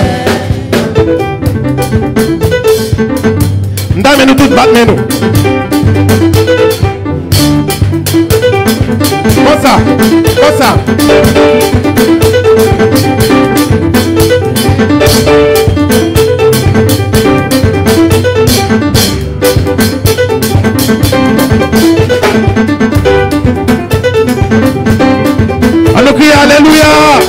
Dame nous toutes battre nous. Comme ça, comme ça. Allons crier Alléluia.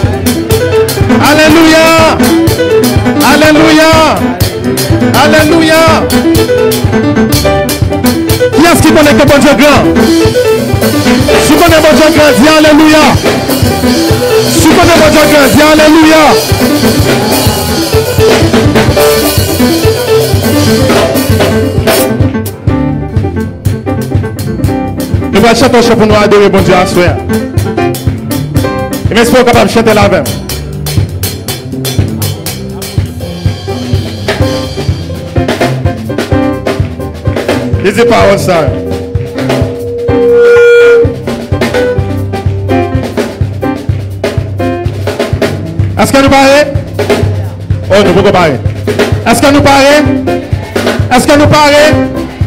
Alléluia. Alléluia. Alléluia. Qui est-ce qui connaît que bon Dieu grand? Si vous connaissez bon Dieu grand, dis Alléluia. Si vous connaissez bon Dieu grand, dis Alléluia. Nous allons chanter un chant pour nous adorer bon Dieu à soir. Et mais est-ce capable de chanter la même? Lisez parole ça. Est-ce que nous parlons? Oh, nous pouvons parler. Est-ce que nous parlons? Est-ce que nous parlons?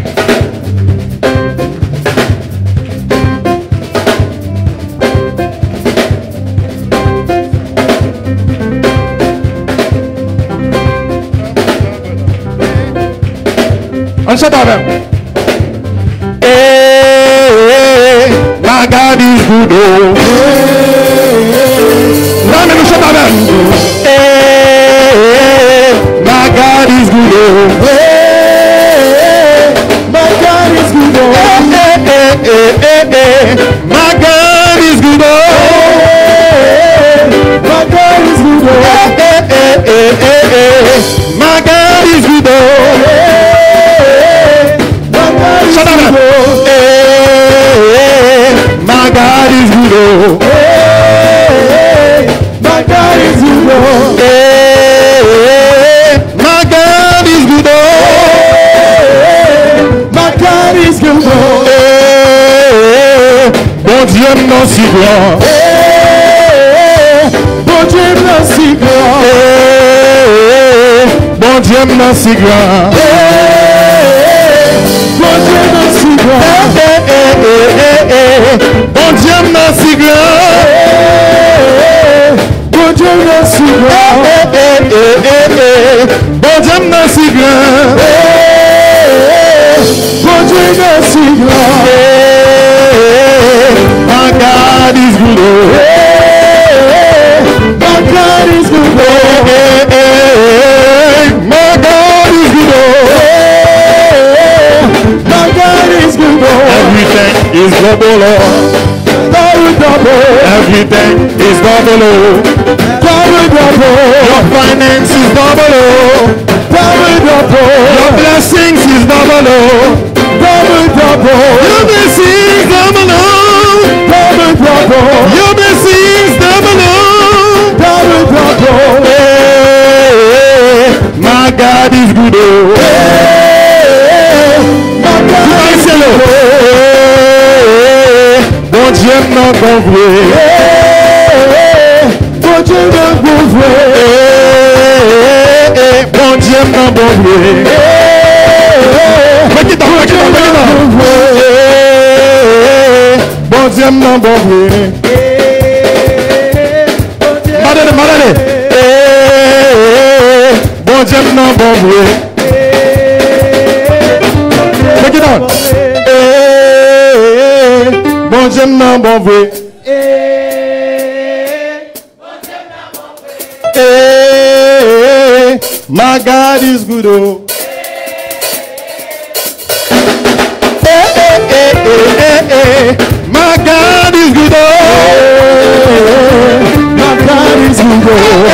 On chante avec. My God is good. Non, mais nous chantons avec. My God is good. My God is good. My God is good. My God is good. My God is good. Shut up. My God is good. My God is good. My God is good. My God is good. Bon Dieu non si grand. Bon Dieu non si grand. Bon Dieu non si grand. Bon Dieu non si grand. Bon Dieu non si grand. Bon Dieu non si grand. Bon Dieu non si grand. Bon Dieu non si grand. My God is good. My God is good. My God is good. My God is good. Everything is double. Everything is double. Your finance is double. Your blessings is double. Your blessings double. Your blessings double. My God is good. Bon Dieu non bon vrai. Bon Dieu non bon vrai. Bon Dieu non bon vrai. Bon Dieu non bon vrai. Madame. Bon Dieu non bon vrai. Bon Dieu non bon vrai. My God is good. Oh. My My God is good. My God is good.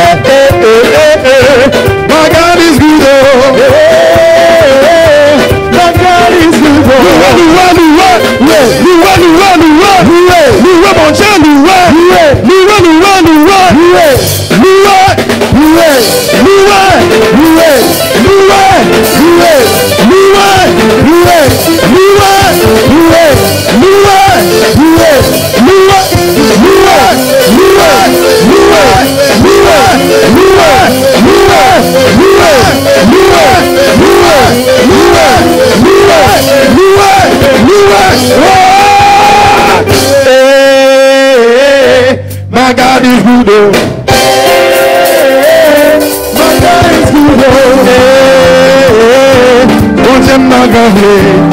My God is good. My God is good. My God is good. My God is good. Bon Dieu m'a gagné.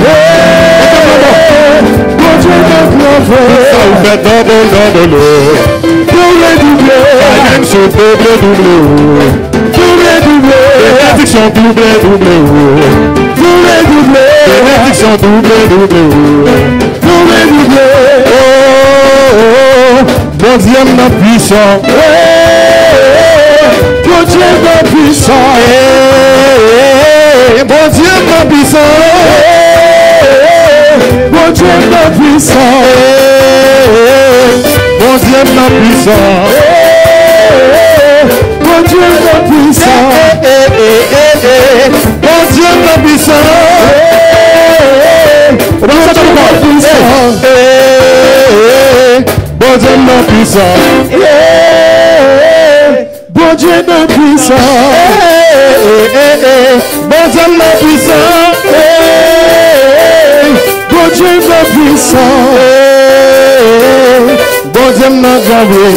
Bon Dieu m'a gagné. Ça vous fait double. Double. Même sur double. Bénédiction double. Bénédiction double. Bon Dieu m'a puissant. Bon Dieu m'a puissant. Bon Dieu m'a puissant. Bon Dieu m'a puissant. Bon Dieu m'a puissant. Bon Dieu m'a puissant. Bon Dieu m'a puissant. Bon Dieu m'a puissant. Bon Dieu m'a puissant. Bon Dieu m'a puissant. Bon Dieu m'a puissant. Bon Dieu m'a puissant. Bon Dieu m'a gravé.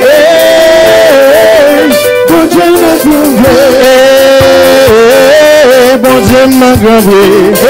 Bon Dieu m'a gravé. Bon Dieu m'a gravé.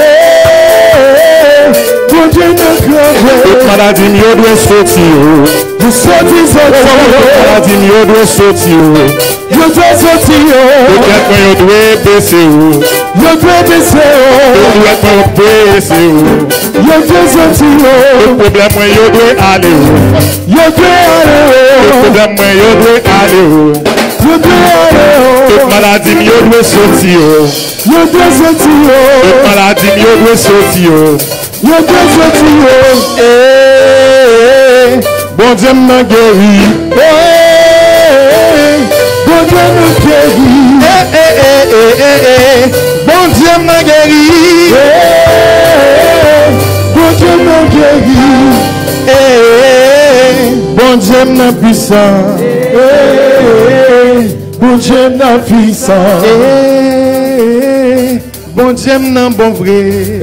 Bon Dieu m'a gravé. Toute maladie mieux doit sortir. Vous sortez. Maladie mieux doit sortir. Je dois sortir. Peut-être que je dois baisser. Je dois baisser. Peut-être que je dois baisser. Je dois sortir. Le problème, je dois aller. Je dois aller. Le problème, je dois aller. Je dois aller. Toute maladie mieux doit sortir. Je dois sortir. Toute maladie mieux doit sortir. Je dois sortir. Bon Dieu m'a guéri. Bon Dieu m'a guéri. Bon Dieu m'a guéri. Bon Dieu m'a guéri. Bon Dieu m'a puissant. Bon Dieu m'a puissant. Bon Dieu m'a bon vrai.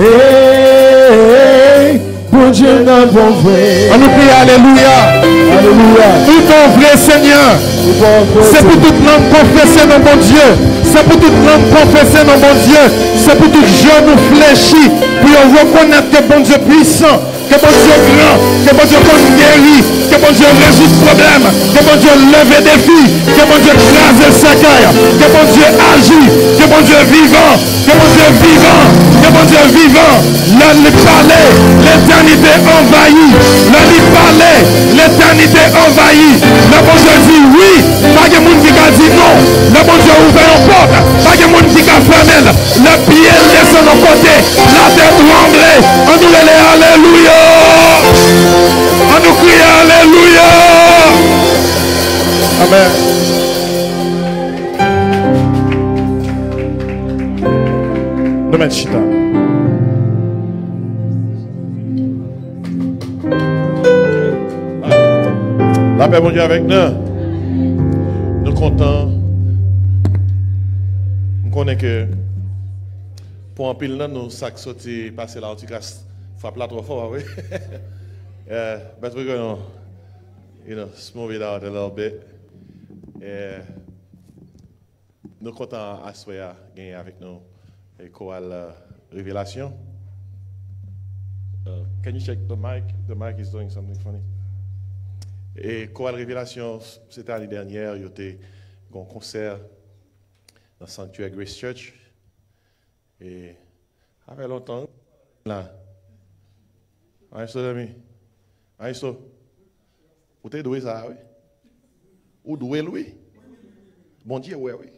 Bon Dieu m'a bon vrai. On nous prie alléluia. Alléluia. Tout ton vrai Seigneur. C'est pour toute langue confesser nos bon Dieu. C'est pour toute langue confesser nos bon Dieu. C'est pour toute genou fléchi. Pour reconnaître que bon Dieu puissant. Que bon Dieu grand. Que bon Dieu guéri. Que bon Dieu résout le problème. Que bon Dieu lève des défis. Que bon Dieu crase le cercueil. Que bon Dieu agit. Que bon Dieu vivant. Que bon Dieu vivant. Que bon Dieu vivant. L'un parlait. L'éternité envahie. L'un parlait. L'éternité envahie. Le bon Dieu dit oui. Pas de monde qui a dit non. Le bon Dieu ouvert une porte. Pas de monde qui a fermé. Le pied descend de côté. La tête tremblée. On nous les alléluia. On nous crie alléluia. Amen. Nous mettons chita. La paix, mon Dieu, avec nous. Nous comptons. Nous connaissons que pour un pile, nous sacs sorti passer là, tu casses, frappe là trop fort, oui. But we're going to, smooth it out a little bit. Nous comptons asseoir gagner avec nous et chorale Révélation. Can you check the mic? The mic is doing something funny. Et chorale Révélation, c'était l'année dernière, il y a eu un concert dans le sanctuaire Grace Church. Et ça fait longtemps là. I'm so ami. Maestro, vous êtes doué ça, oui? Ou doué, oui? Bon Dieu, oui, oui.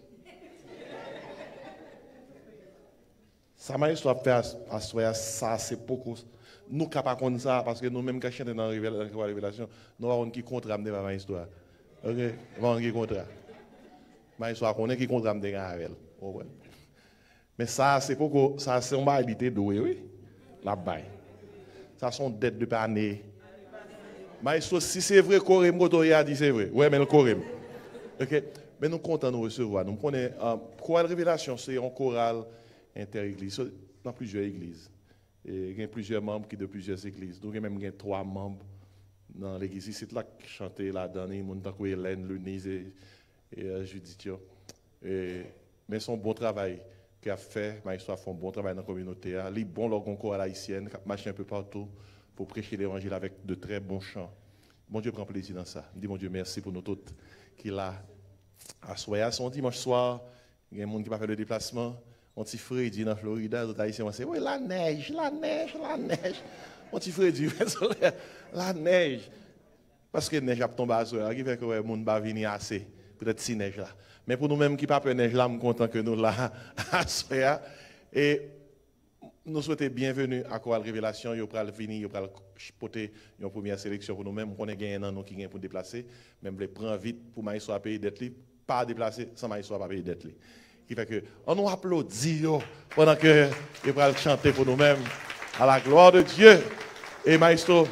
Ça m'a histoire fait à soi, ça c'est beaucoup. Nous ne pouvons pas comme ça parce que nous-mêmes qui chantons dans la révélation, nous avons qui contrat de ma histoire. OK? Nous avons qui contrat. Ma histoire, on est qui contrat de avec elle. Mais ça c'est beaucoup, ça c'est une réalité doué, oui. Là-bas. Ça sont dettes de année. Mais si c'est vrai, Corém, a dit c'est vrai. Oui, mais le Corém. OK? Mais nous comptons nous recevoir. Nous connaissons. Chorale Révélation, c'est un choral inter-église. Dans plusieurs églises. Et il y a plusieurs membres qui de plusieurs églises. Donc, il y a même 3 membres dans l'église. C'est là qui chantent là-dedans. Il y a Hélène, Lunise et Judith. Mais son bon travail qu'il a fait, ma histoire fait un bon travail dans la communauté. Il est bon leur chorale haïtienne, qui marche un peu partout pour prêcher l'évangile avec de très bons chants. Bon Dieu prend plaisir dans ça. Je dis, mon Dieu, merci pour nous toutes qu'il a à soir. Son dimanche soir, il y a des gens qui va faire le déplacement. Mon petit Freddy dans Florida, les Haïtiens vont dire, oui, la neige, la neige, la neige. Mon petit Freddy, la neige. Parce que la neige a tombé à soir, qui fait que le monde va venir assez. Peut-être si neige là. Mais pour nous-mêmes qui n'avons pas de neige là, je suis content que nous là à soir. Et nous souhaitons bienvenue à Chorale Révélation. Nous allons venir, nous allons porter une première sélection pour nous-mêmes. On a gagné un an qui gagne pour déplacer. Même les prendre vite pour maïs soit payer d'être libre. Pas déplacer sans maïs soit pas payer d'être libre. Qui fait que on nous applaudit pendant que nous allons chanter pour nous-mêmes à la gloire de Dieu. Et maestro,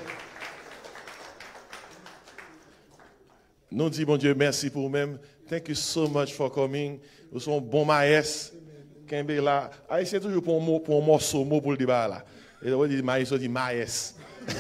nous disons, bon Dieu, merci pour vous-même. Thank you so much for coming. Nous sommes bons maïs. Kembe là, c'est toujours pour un morceau pour le débat là. Et on dit maïs, on dit maïs.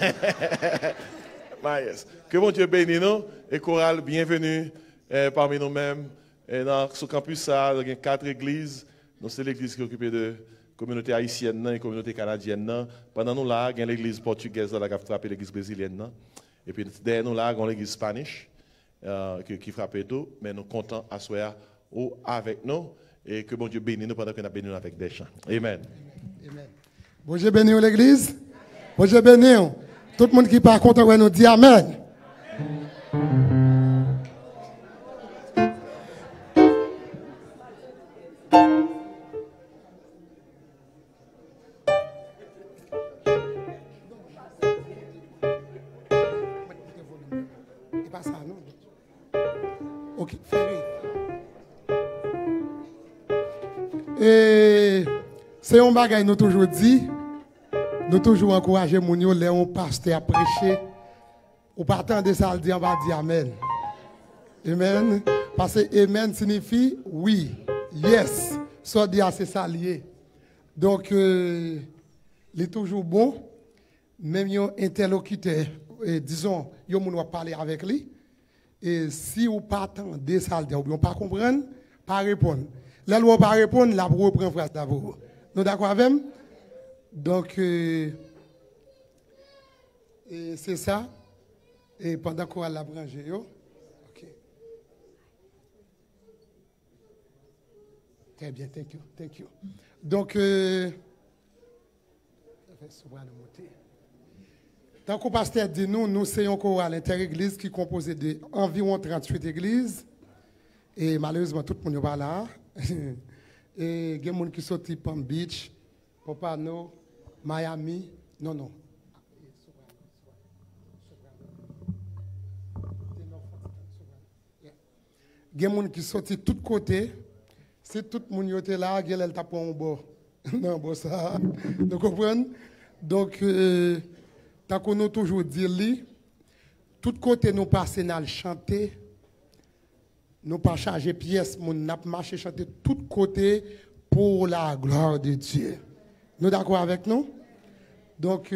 Maïs. Que bon Dieu bénisse nous et chorale, bienvenue parmi nous-mêmes. Dans ce campus, il y a 4 églises. C'est l'église qui est occupée de la communauté haïtienne et la communauté canadienne. Pendant nous là, il y a l'église portugaise qui a frappé l'église brésilienne. Et puis derrière nous là, il y a l'église spanish qui frappe tout. Mais nous comptons à soir avec nous. Et que bon Dieu bénisse nous pendant que nous bénissons avec des chants. Amen. Amen. Bon Dieu bénisse l'église. Bon Dieu bénisse. Tout le monde qui part content, nous dit Amen. Ok, et c'est un bagage nous toujours dit, nous toujours encourager mon yo les on pasteur à prêcher. Ou pas attendre ça le dire, on va dire amen. Amen. Parce que amen signifie oui, yes. Soit dire c'est ça lié. Donc il est toujours bon même un interlocuteur disons yo moun va parler avec lui et si ou pas attendre ça le dire ou pas comprendre, pas répondre. La loi pas répondre, la reprend phrase d'abord. Nous d'accord avec? Donc c'est ça. Et pendant qu'on a la branche, ok. Très bien, thank you. Donc, tant que le pasteur dit nous sommes un choral inter-église qui est composé d'environ 38 églises. Et malheureusement, tout le monde n'est pas là. Et il y a des gens qui sont de Palm Beach, Pompano, Miami. Non. Il y a des gens qui sont de tous côtés. Si tout le monde était là, il y a des gens qui sont bon. Non, bon, ça. Vous comprenez? Donc, tant qu'on a toujours dit, tout côté nous passons dans le chanter. Nous pas charger pièces, nous n'a marché chanter tout côté pour la gloire de Dieu. Nous d'accord avec nous? Donc,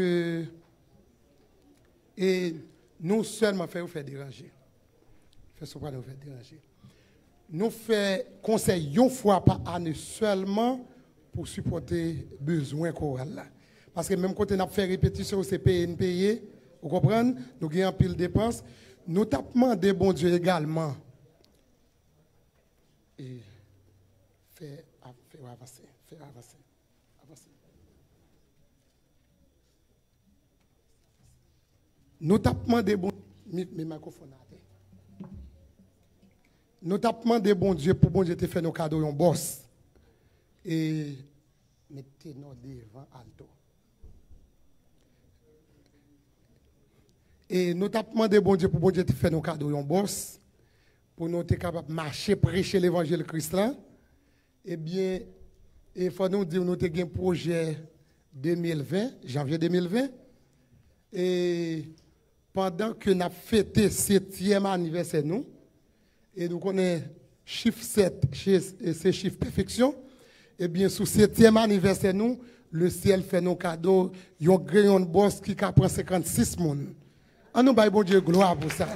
et nous seulement faire déranger. Faisons pas nous faire déranger. Nous faisons conseil une fois par année seulement pour supporter besoin choral là. Parce que même quand on a fait répétition, c'est payer, vous comprenez? Nous avons un pile de dépenses. Nous avons demandé bon Dieu également. Et faire avancer. Nous t'avons demandé bon mes microphones. Nous t'avons demandé bon Dieu pour bon Dieu te faire nos cadeaux un boss. Et mettez-nous devant alto. Et nous t'avons demandé bon Dieu pour bon Dieu te faire nos cadeaux un boss pour nous être capables de marcher prêcher l'évangile Christ là. Eh bien, il faut nous dire nous avons un projet 2020, janvier 2020. Et pendant que nous avons fêté 7e anniversaire, nous, et nous connaissons chiffre 7, c'est chiffre perfection, et bien, sous 7e anniversaire, nous, le ciel fait nos cadeaux, il y a un grayon de boss qui prend 56 personnes. On nous baille bon Dieu gloire pour ça.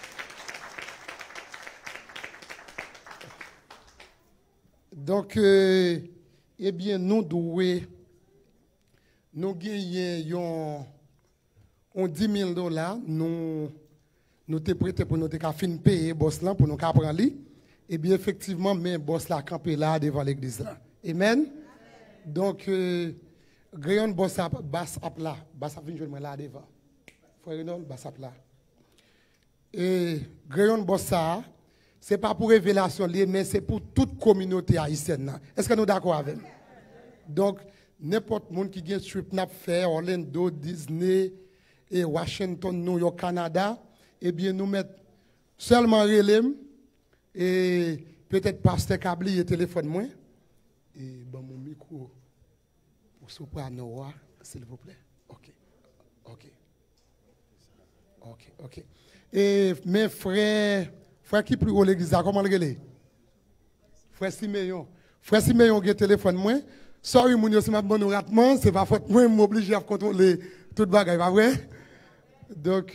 Donc, eh bien, nous devons, nous gagnons 10 000 $, nous sommes prêts pour nous payer boss là pour nous prendre lui. Et bien, effectivement, mais boss là campé là devant l'église là. Amen. Donc, Grayon boss là, basse là là devant. Frère Renaud, basse là. Et Grayon boss ça, c'est pas pour révélation liée, mais c'est pour toute communauté haïtienne. Est-ce que nous sommes d'accord avec nous? Donc, n'importe qui qui a un trip n'a fait Orlando, Disney, et Washington, New York, Canada, eh bien, nous mettons seulement relais et peut-être pasteur Kabli et téléphone moi. Et bon, mon micro pour soprano, s'il vous plaît. OK. Et mes frères qui plus haut l'église, comment le relais? Frère Siméon. Frère Siméon qui téléphone moi. Sorry, mon yo, c'est ma bonne ratement, c'est pas faute moi m'obliger à contrôler toute bagaille, pas vrai? Donc,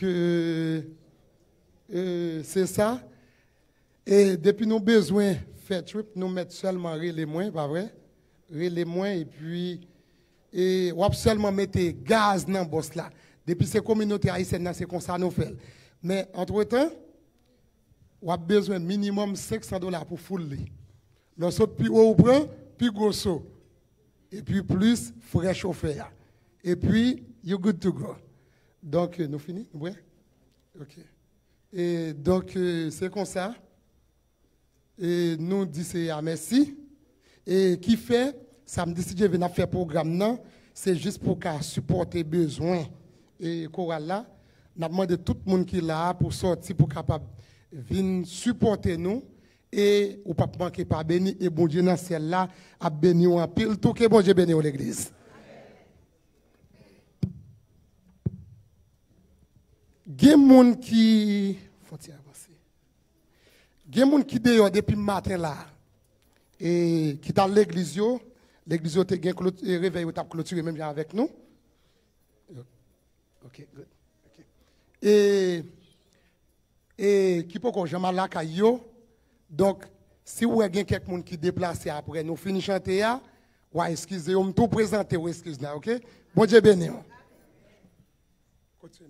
c'est ça. Et depuis nos besoins, fait trip, nous mettons seulement les moins, pas vrai? Les moins, et puis, on seulement mettre gaz dans le boss là. Depuis ces communautés haïtiennes, c'est comme ça nous fait. Mais entre-temps, on a besoin minimum $500 pour fouler. Lorsque plus haut, plus gros saut. Et puis plus frais chauffeur. Et puis, you're good to go. Donc, nous finissons? Oui? OK. Et donc, c'est comme ça. Et nous disons merci. Et qui fait, samedi, si je viens faire programme, non, c'est juste pour supporter besoin. Et chorale là, nous avons demandé tout le monde qui est là pour sortir, pour capable venir supporter nous. Et ou pas manquer pas béni. Et bon Dieu dans ciel là, a béni en pile. Tout que bon Dieu béni l'église. Il y a des gens qui. Faut-il avancer? Il y a des gens qui dehors depuis le matin là. Et qui dans l'église. L'église a été réveillée, a clôturé même avec nous. OK, good. Okay. Et qui peut qu'on jamais là caillou. Donc, si vous avez quelqu'un qui déplace après, nous finissons chanter, excusez-moi, tout présenter, excusez-moi, OK? Bon Dieu béni. Continue.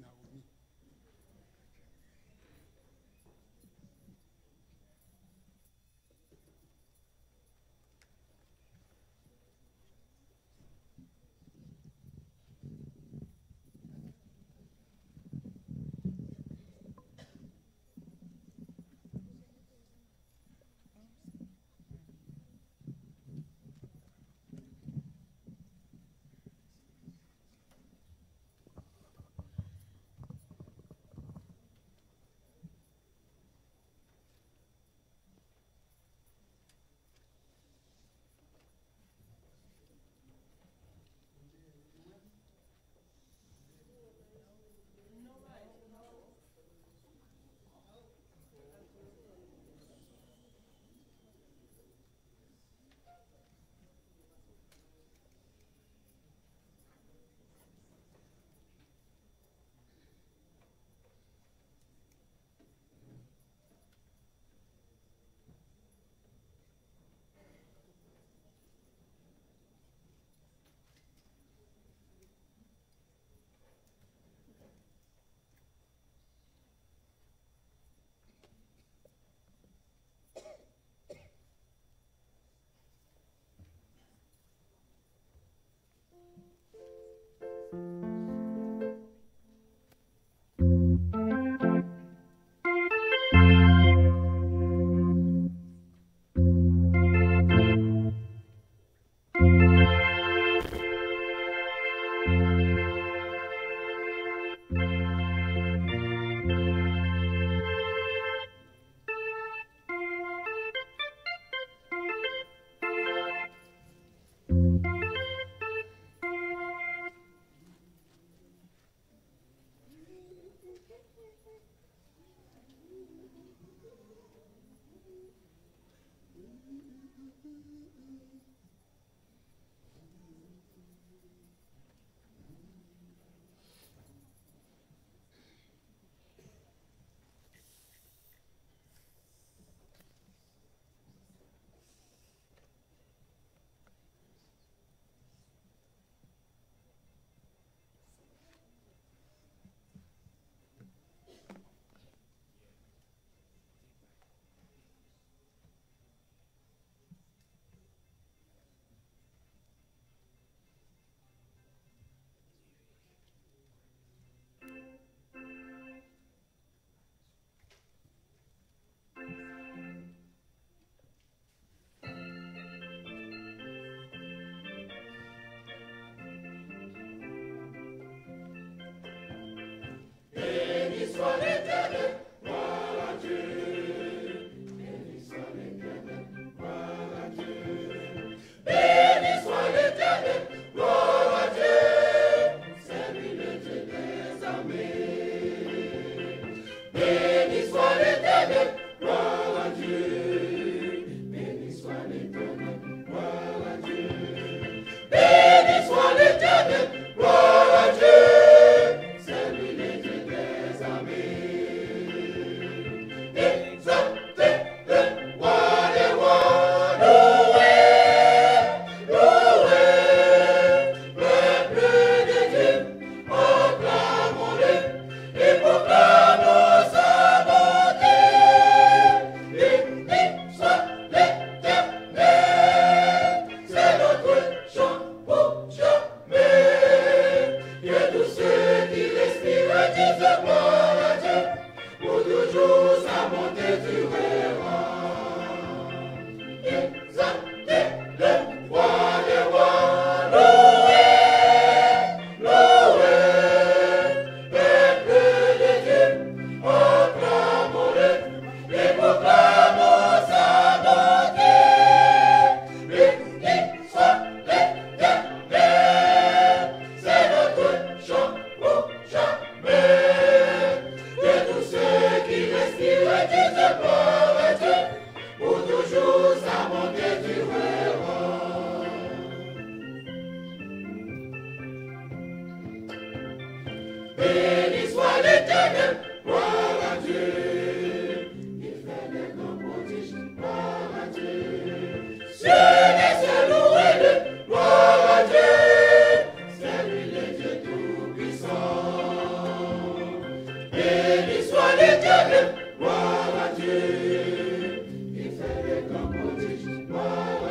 Gloire à Dieu, il fait des grands prodiges, gloire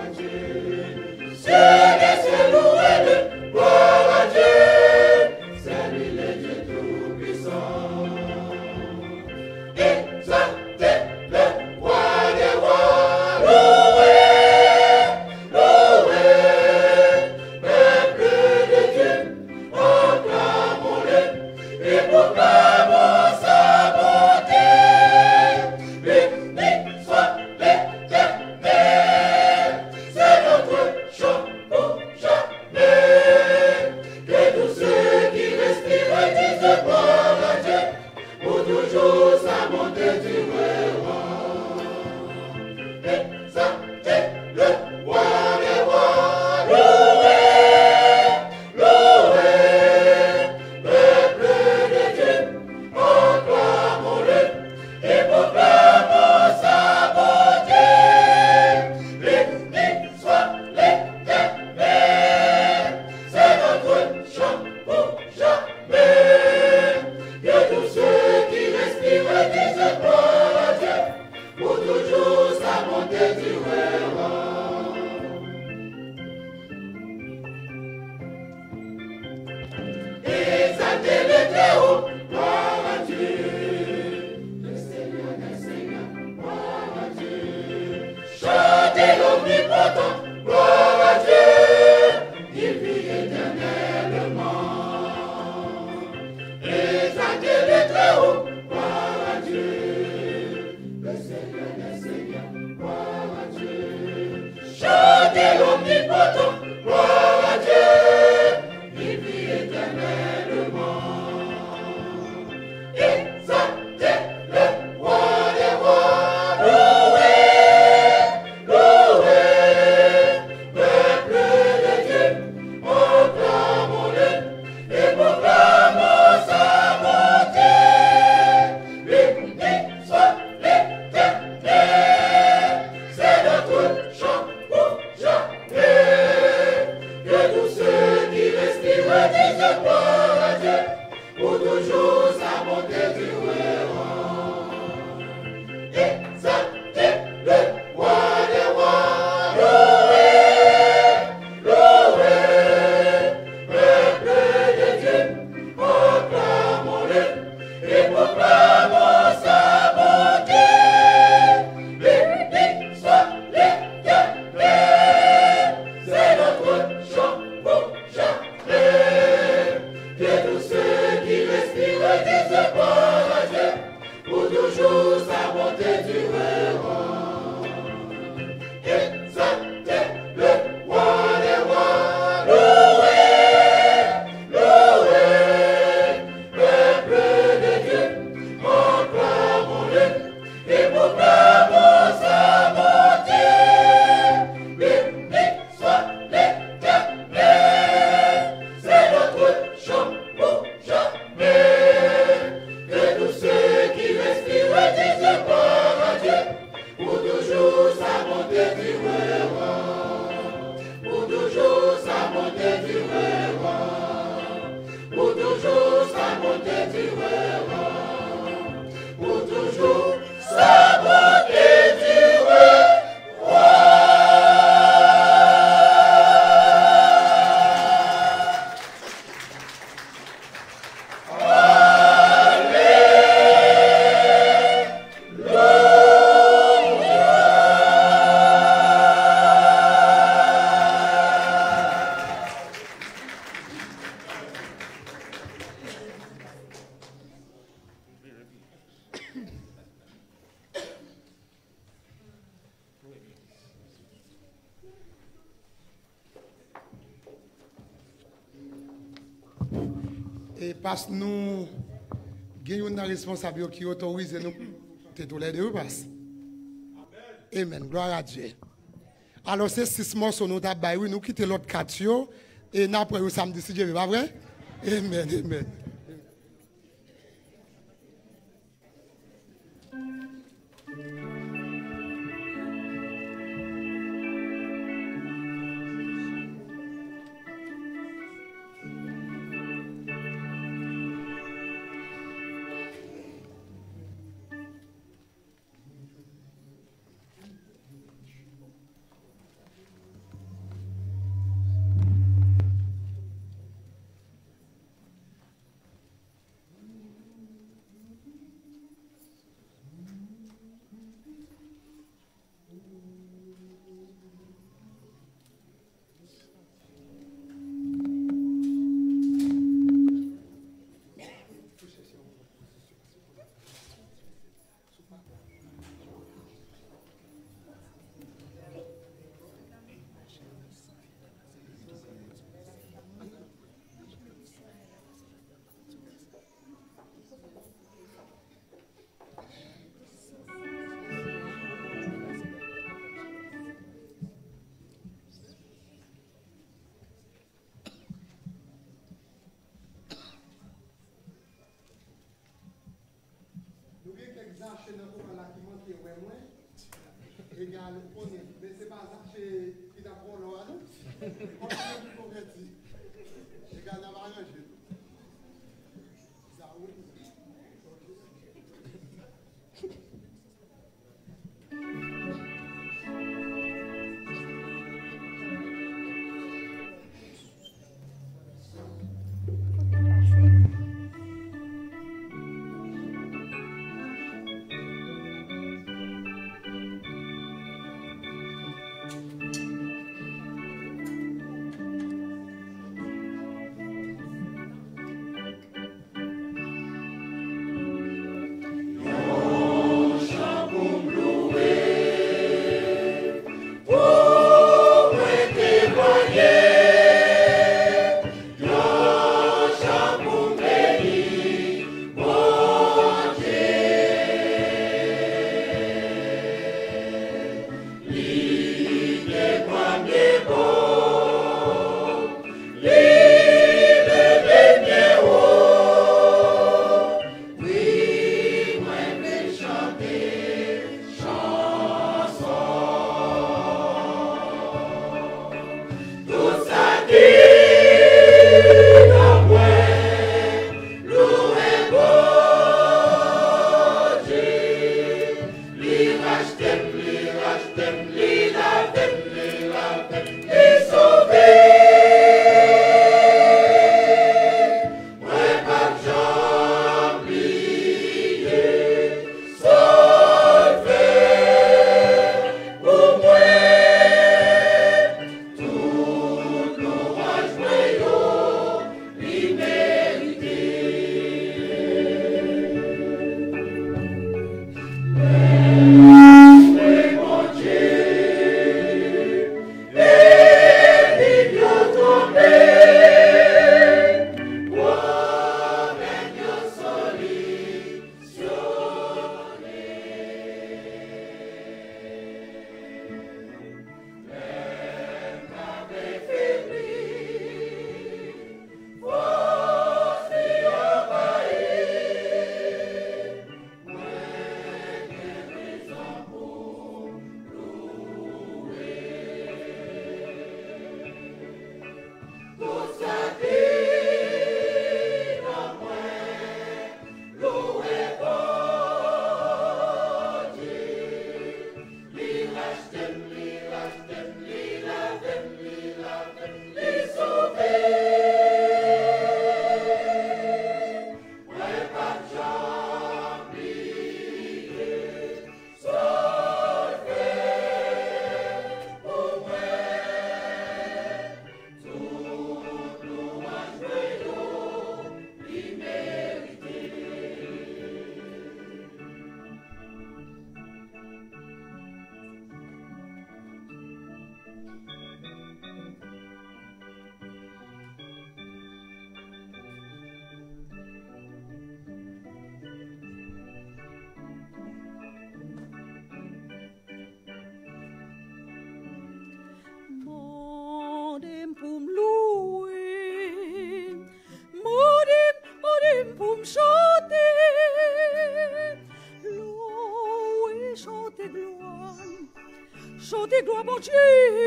Et parce que nous avons une responsabilité qui autorise nous de tous les deux. Amen. Gloire à Dieu. Alors, c'est 6 morceaux nous avons oui, nous quittons l'autre 4 et nous après samedi si Dieu veut, pas vrai? Amen. Amen. Mais c'est pas ça qui t'apprend là. Côté gloire, mon Dieu.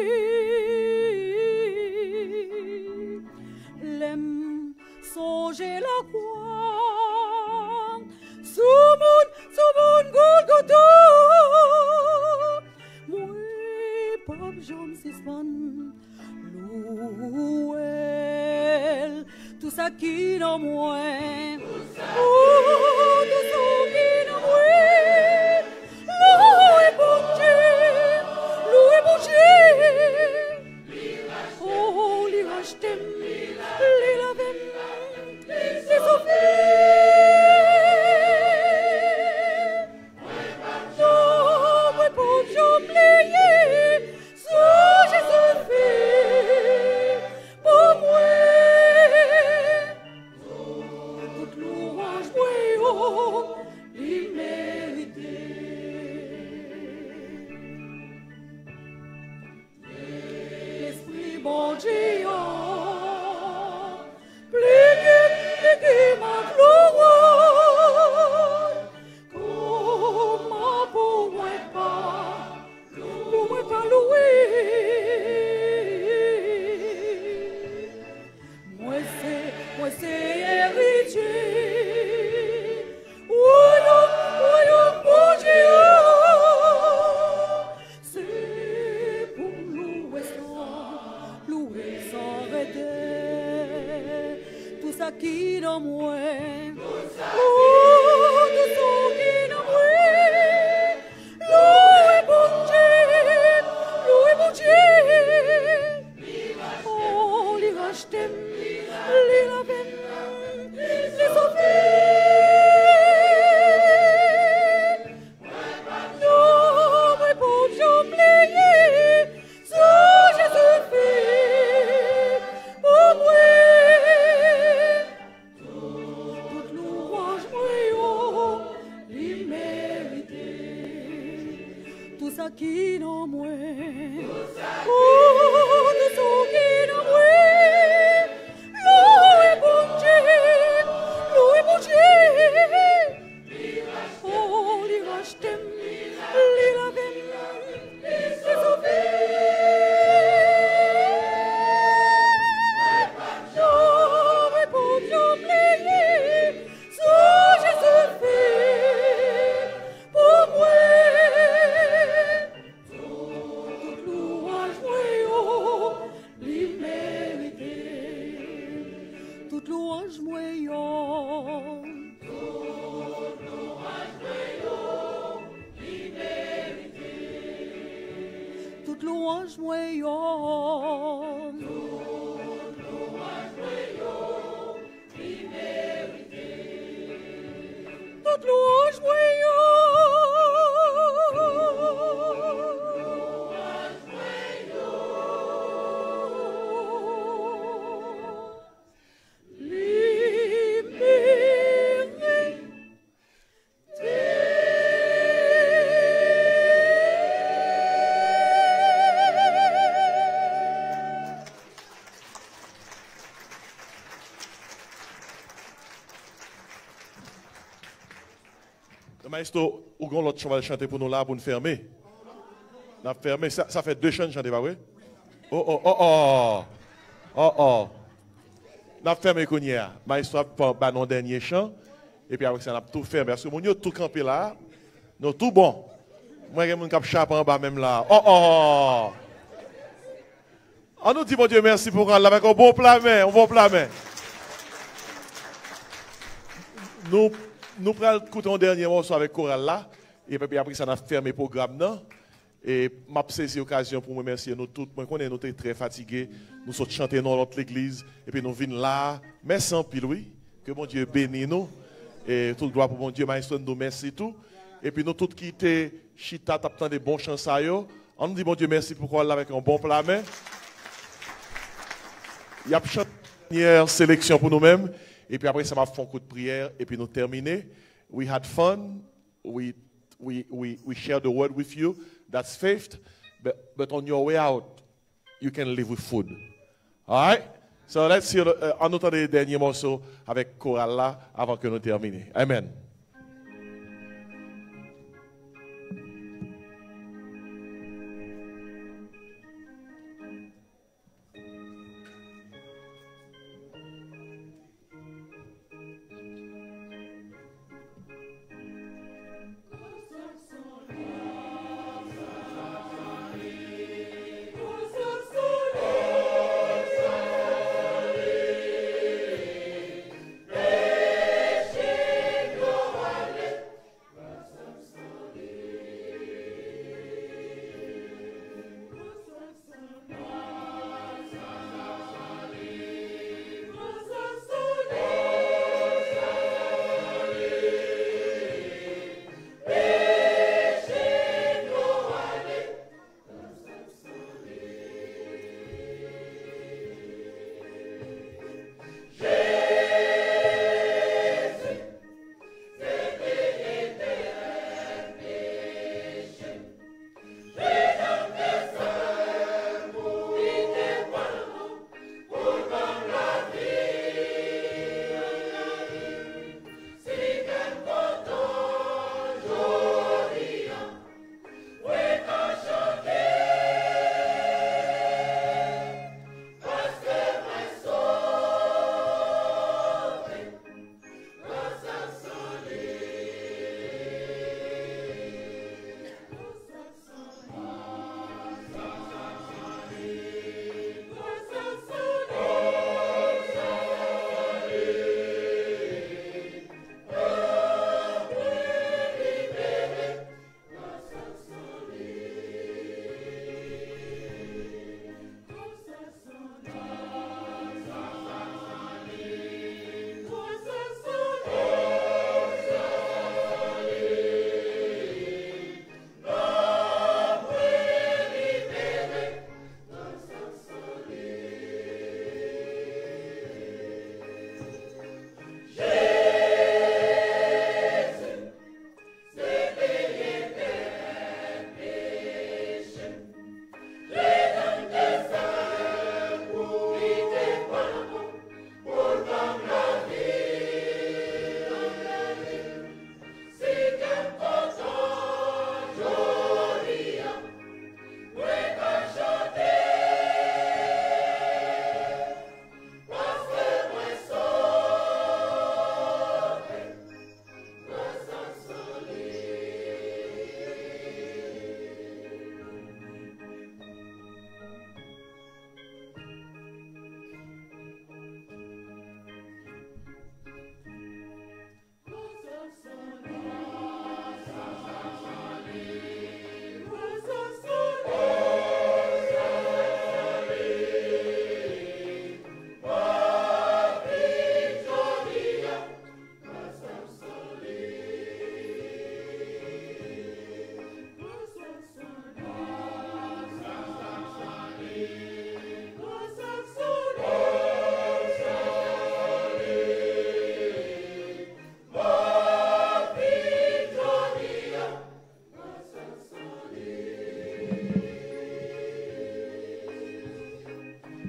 L'aime songer la croix. Sous mon Golgotha. Moi, pape Jean Sisman. Louel. Tout ça qui dans moi. Tout ça qui dans moi. Loué bon Dieu. Loué bon Dieu. Oh, les rachetem. Les lavem. Les sauver. Non, moi bon Dieu m'layé. Sous Jésus-Christ. Pour moi. Toute louange, moi, oh, l'immérité. L'Esprit bon Dieu, oh, plus que ma gloire. Comment pour moi pas louer. Moi c'est héritier. Voyons, mon Dieu. C'est pour louer sans arrêter. Tout ça qui dans moi. Tout ça qui dans moi. Louez mon Dieu. Oh, les rachetem, les lavem, les sauver. Non, mais bon Dieu m'layé, sous Jésus-Christ, pour moi. Toute louange, moi, oh, l'immérité. Tout ça qui dans moi. Oh, tout ça qui dans moi. Loué bon Dieu. Oh, les rachetem, les lavem, les sauver. Non, mais bon Dieu m'layé, sous Jésus-Christ, pour moi. Toute louange, moi, oh, l'immérité. Toute louange, moi, oh. Toute louange, moi, oh. Toute louange, moi, Maestro, ou gon l'autre cheval chanter pour nous là, pour nous fermer. Nous avons fermé, ça fait 2 chants de chanter, pas vrai? Oh. Nous avons fermé Kounia. Maestro a nos dernier chant. Et puis après ça, nous avons tout fermé. Parce que nous avons tout campé là. Nous tout bon. Moi, je suis un chape en bas même là. Oh. On nous dit, mon Dieu, merci pour elle avec un bon plat main. Nous prenons écouter un dernier morceau avec Chorale là. Et puis après ça, on a fermé le programme là. Et m'a saisi l'occasion pour me remercier nous tous. Moi, on est très fatigués. Nous sommes chantés dans notre église. Et puis nous venons là. Merci en pile, oui. Que mon Dieu bénisse nous. Et tout le droit pour mon Dieu, maestro, nous merci tout. Et puis nous tous qui étaient chita, tapant des bons chants. On nous dit, mon Dieu, merci pour Chorale avec un bon plat main. Il y a une dernière sélection pour nous-mêmes. Et puis après, ça m'a fait un coup de prière. Et puis nous terminer. We had fun. We share the word with you. That's faith. But on your way out, you can live with food. All right? So let's hear un autre des derniers morceaux avec Chorale là avant que nous terminions. Amen.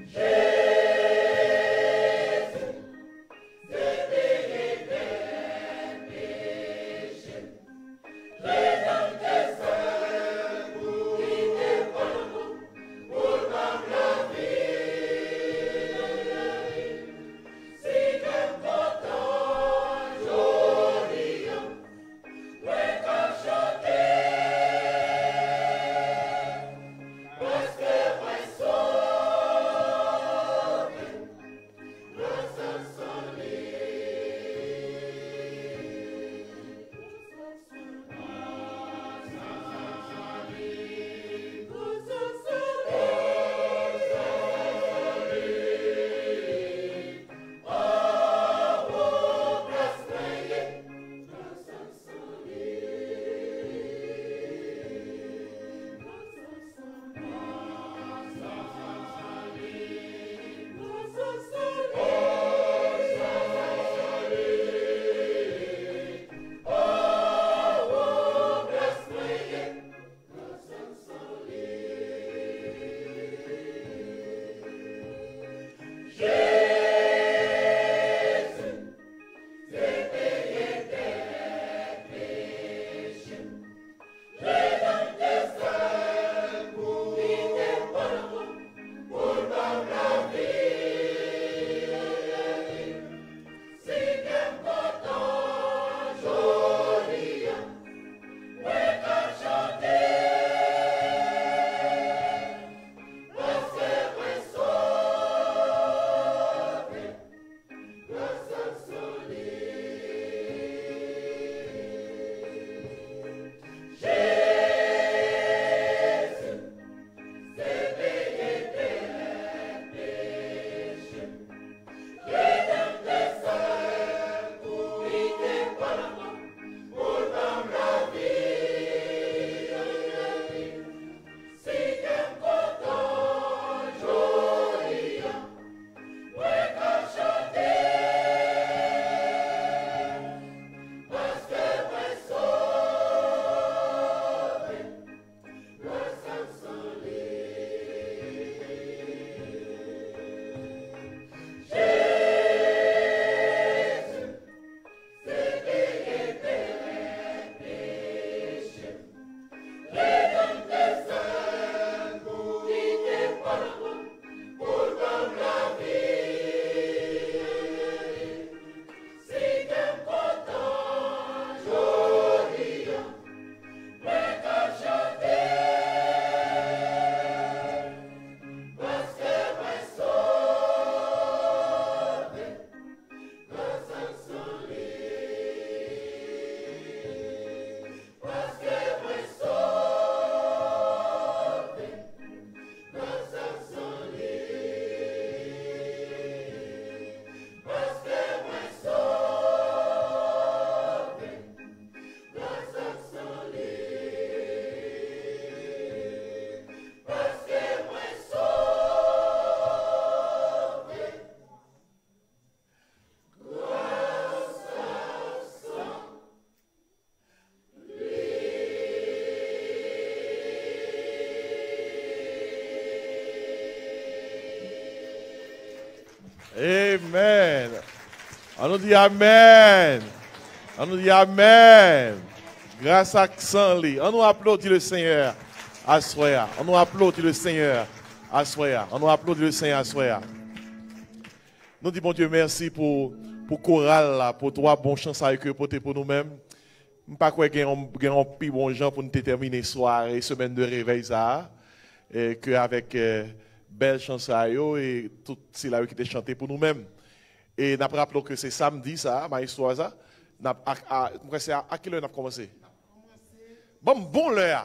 Amen. On nous dit Amen. On nous dit Amen. Grâce à Xanli. On nous applaudit le Seigneur à Soya. On nous applaudit le Seigneur à Soya. On nous applaudit le Seigneur à Soya. Nous disons, bon Dieu, merci pour chorale, là, pour trois bons chants que pour nous-mêmes. Je ne sais pas quoi qu'il y a un plus bon gens pour nous terminer soirée, semaine de réveil, ça. Et qu'avec belle chanson et tout cela qui était chanté pour nous-mêmes. Et nous rappelons que c'est samedi, ça, ma histoire, ça. C'est à quelle heure on a commencé? Bon l'heure.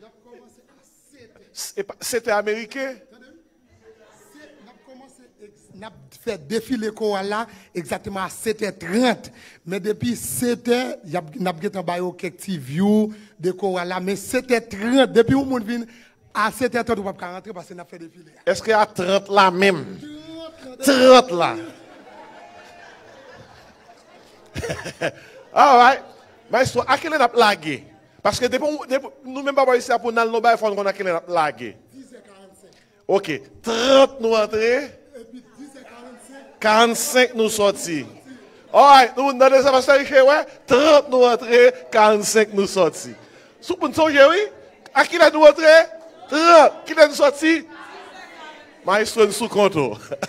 C'était américain? On a fait défiler là exactement à 7h30. Mais depuis 7h, il y a quelques petits views de là. Mais 7h30, depuis où on vient à 7h30, on ne peut pas rentrer parce qu'on a fait défiler. Est-ce qu'il y a 30 là même? 30 là. All right. Mais à quelle heure on a lagué? Parce que nous même pas ici pour nous, il faut qu'on a quelle heure lagué. OK. 30 nous entrés. 45 nous sortis. Alright, nous demandons ça, pasteur Richer, ouais. 30 nous entrés, 45 nous sortis. Sous pour nous songer, oui? À qui là nous entrés? 30. Qui là nous sortis? Maestro nous sous compte.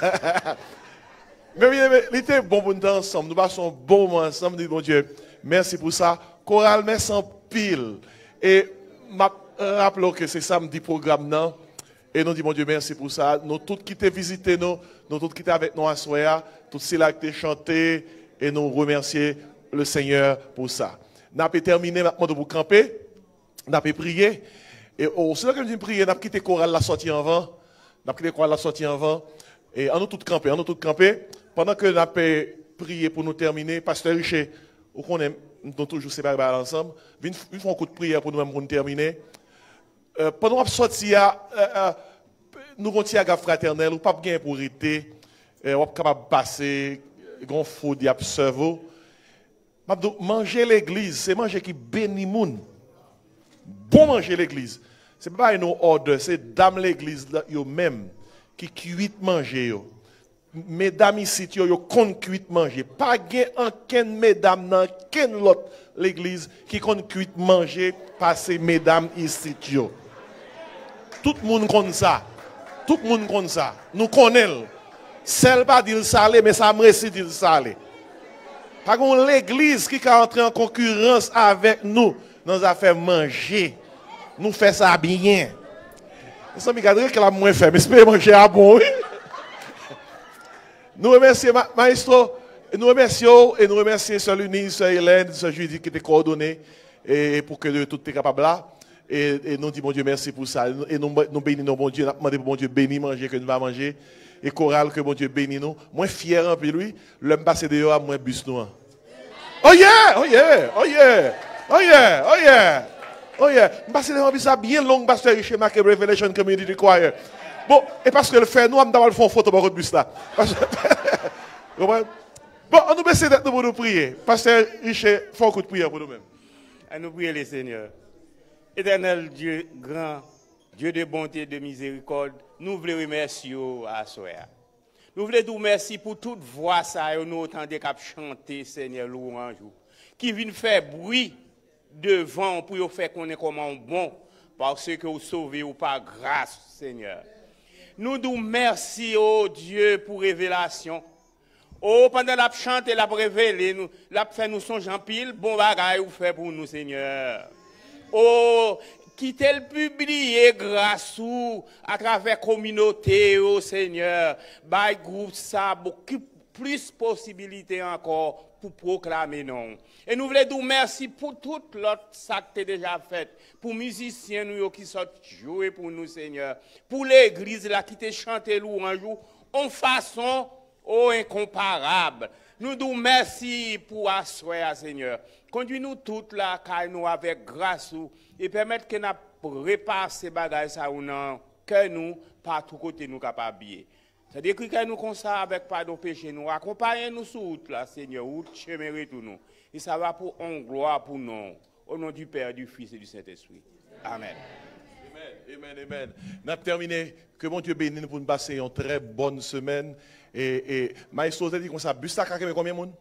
Mais il était bon pour nous ensemble. Nous passons un bon moment ensemble. Nous disons, bon Dieu, merci pour ça. Chorale, merci en pile. Et rappelons que c'est samedi programme, non? Et nous disons, bon Dieu, merci pour ça. Nous tous qui t'ont visité, nous tous qui étaient avec nous à Soya, tous ceux là qui t'ont chanté, et nous remercier le Seigneur pour ça. Nous avons terminé maintenant de vous camper. Nous avons prié. Et c'est là que nous avons prié, nous avons quitté chorale la sortie en vent. Nous avons quitté chorale la sortie en vent. Et on nous tous campés, Pendant que nous avons prié pour nous terminer, pasteur Richer, nous avons toujours séparés ensemble. Nous faisons un coup de prière pour nous-mêmes pour nous terminer. Pendant que nous sorti, nous avons un fraternel, nous pas bien pour arrêter, nous sommes capables de passer, grand fou d'observer. Manger l'église, c'est manger qui bénit moun. Bon manger l'église. C'est pas une ordre, c'est dame l'église eux-mêmes qui cuit manger. Mesdames ici, yo compte cuit manger. Pas gain aucun mesdames dans aucune l'autre l'église qui compte cuit manger passer mesdames ici. Tout le monde connaît ça. Tout le monde connaît ça. Nous connaissons. Celle pas dire salé, mais ça me récite dire salé. Par contre, l'église qui a entré en concurrence avec nous dans les affaires manger, nous fait ça bien. Ça me garde que la moins fait, mais c'est manger à bon. Nous remercions Maestro, nous remercions et nous remercions Sœur Lunie, Sœur Hélène, Sœur Judy qui étaient coordonnées et pour que tout est capable là. Et nous disons, bon Dieu, merci pour ça. Et nous bénissons, bon Dieu, nous demandons, bon Dieu, bénis manger que nous allons manger. Et chorale que bon Dieu bénit nous. Moi, fier en plus, lui, l'homme passé dehors à moi, bus nous. Oh yeah, oh yeah, oh yeah, oh yeah, oh yeah, oh yeah. Passé dehors, ça bien long, pasteur Richer, marqué Revelation Community Choir. Bon, et parce que le fait, nous, on va faire une photo pour le bus là. Bon, on nous baisse d'être pour nous prier. Pasteur Richer, faut un coup de prière pour nous-mêmes. À nous prier les seigneurs. Éternel Dieu grand, Dieu de bonté et de miséricorde, nous voulons remercier à Soya. Nous voulons vous remercier pour toute voix ça et nous entendons qu'à chanter Seigneur louange qui vient faire bruit devant pour vous faire connaître comment bon parce que vous sauvez ou par grâce Seigneur. Nous vous remercions oh Dieu pour révélation. Oh pendant la chante et la révélé nous la fait nous songer en pile bon bagaille vous fait pour nous Seigneur. Oh, quittez le publier grâce ou à travers communauté, oh Seigneur, by groupe ça, beaucoup plus possibilités encore pour proclamer non. Et nous voulons vous merci pour tout l'autre ça que tu as déjà fait, pour musiciens nous qui sont joués pour nous Seigneur, pour l'église là qui t'a chanté louange en façon oh incomparable. Nous vous merci pour asseoir Seigneur. Conduis-nous toutes là, car nous avec grâce et permettre que nous répare ces bagages ça ou non, que nous, par tous côtés, nous capables. C'est-à-dire que nous comme ça avec pardon péché, nous accompagnez-nous sur route là, Seigneur, route chemin retour nous. Et ça va pour en gloire pour nous. Au nom du Père, du Fils et du Saint-Esprit. Amen. Amen. Nous avons terminé. Que mon Dieu bénisse pour nous passer une très bonne semaine. Et Maestro, dit comme ça, bus là, combien de monde?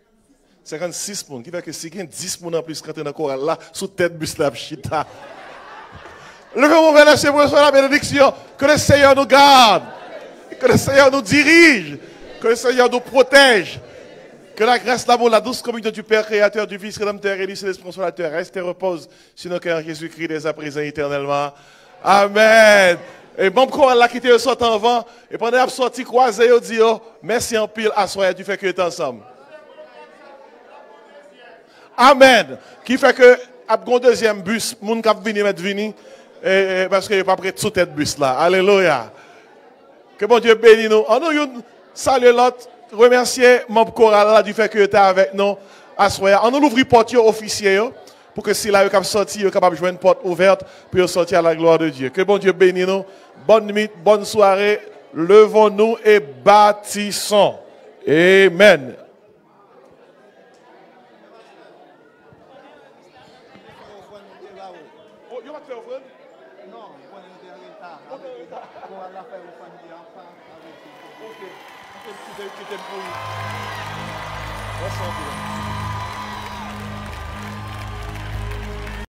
56 personnes, qui fait que si il y a 10 personnes en plus quand on est encore là, sous tête bus là, chita. Levez-vous vers le Seigneur, la bénédiction, que le Seigneur nous garde, que le Seigneur nous dirige, que le Seigneur nous protège, que la grâce, l'amour, la douce communion du Père créateur, du Fils rédempteur et du Saint-Esprit consolateur reste et repose sur nos cœurs Jésus-Christ dès à présent éternellement. Amen. Et bon, quand on a quitté le sort en vent, et pendant la sortie croisée, on dit, oh, merci en pile à soi du fait que tu es ensemble. Amen. Qui fait que, après un deuxième bus, moun k'ap vini met vini, parce que il pas prêt sous tête bus là. Alléluia. Que bon Dieu bénisse nous. On nous saluer l'autre, remercier mon choral là du fait que tu es avec nous à soir. On nous ouvre porte officier pour que si là il capable sortir, il capable jouer une porte ouverte pour sortir à la gloire de Dieu. Que bon Dieu bénisse nous. Bonne nuit, bonne soirée. Levons-nous et bâtissons. Amen. Non, on va faire Quittez pour lui. Ressentez-le.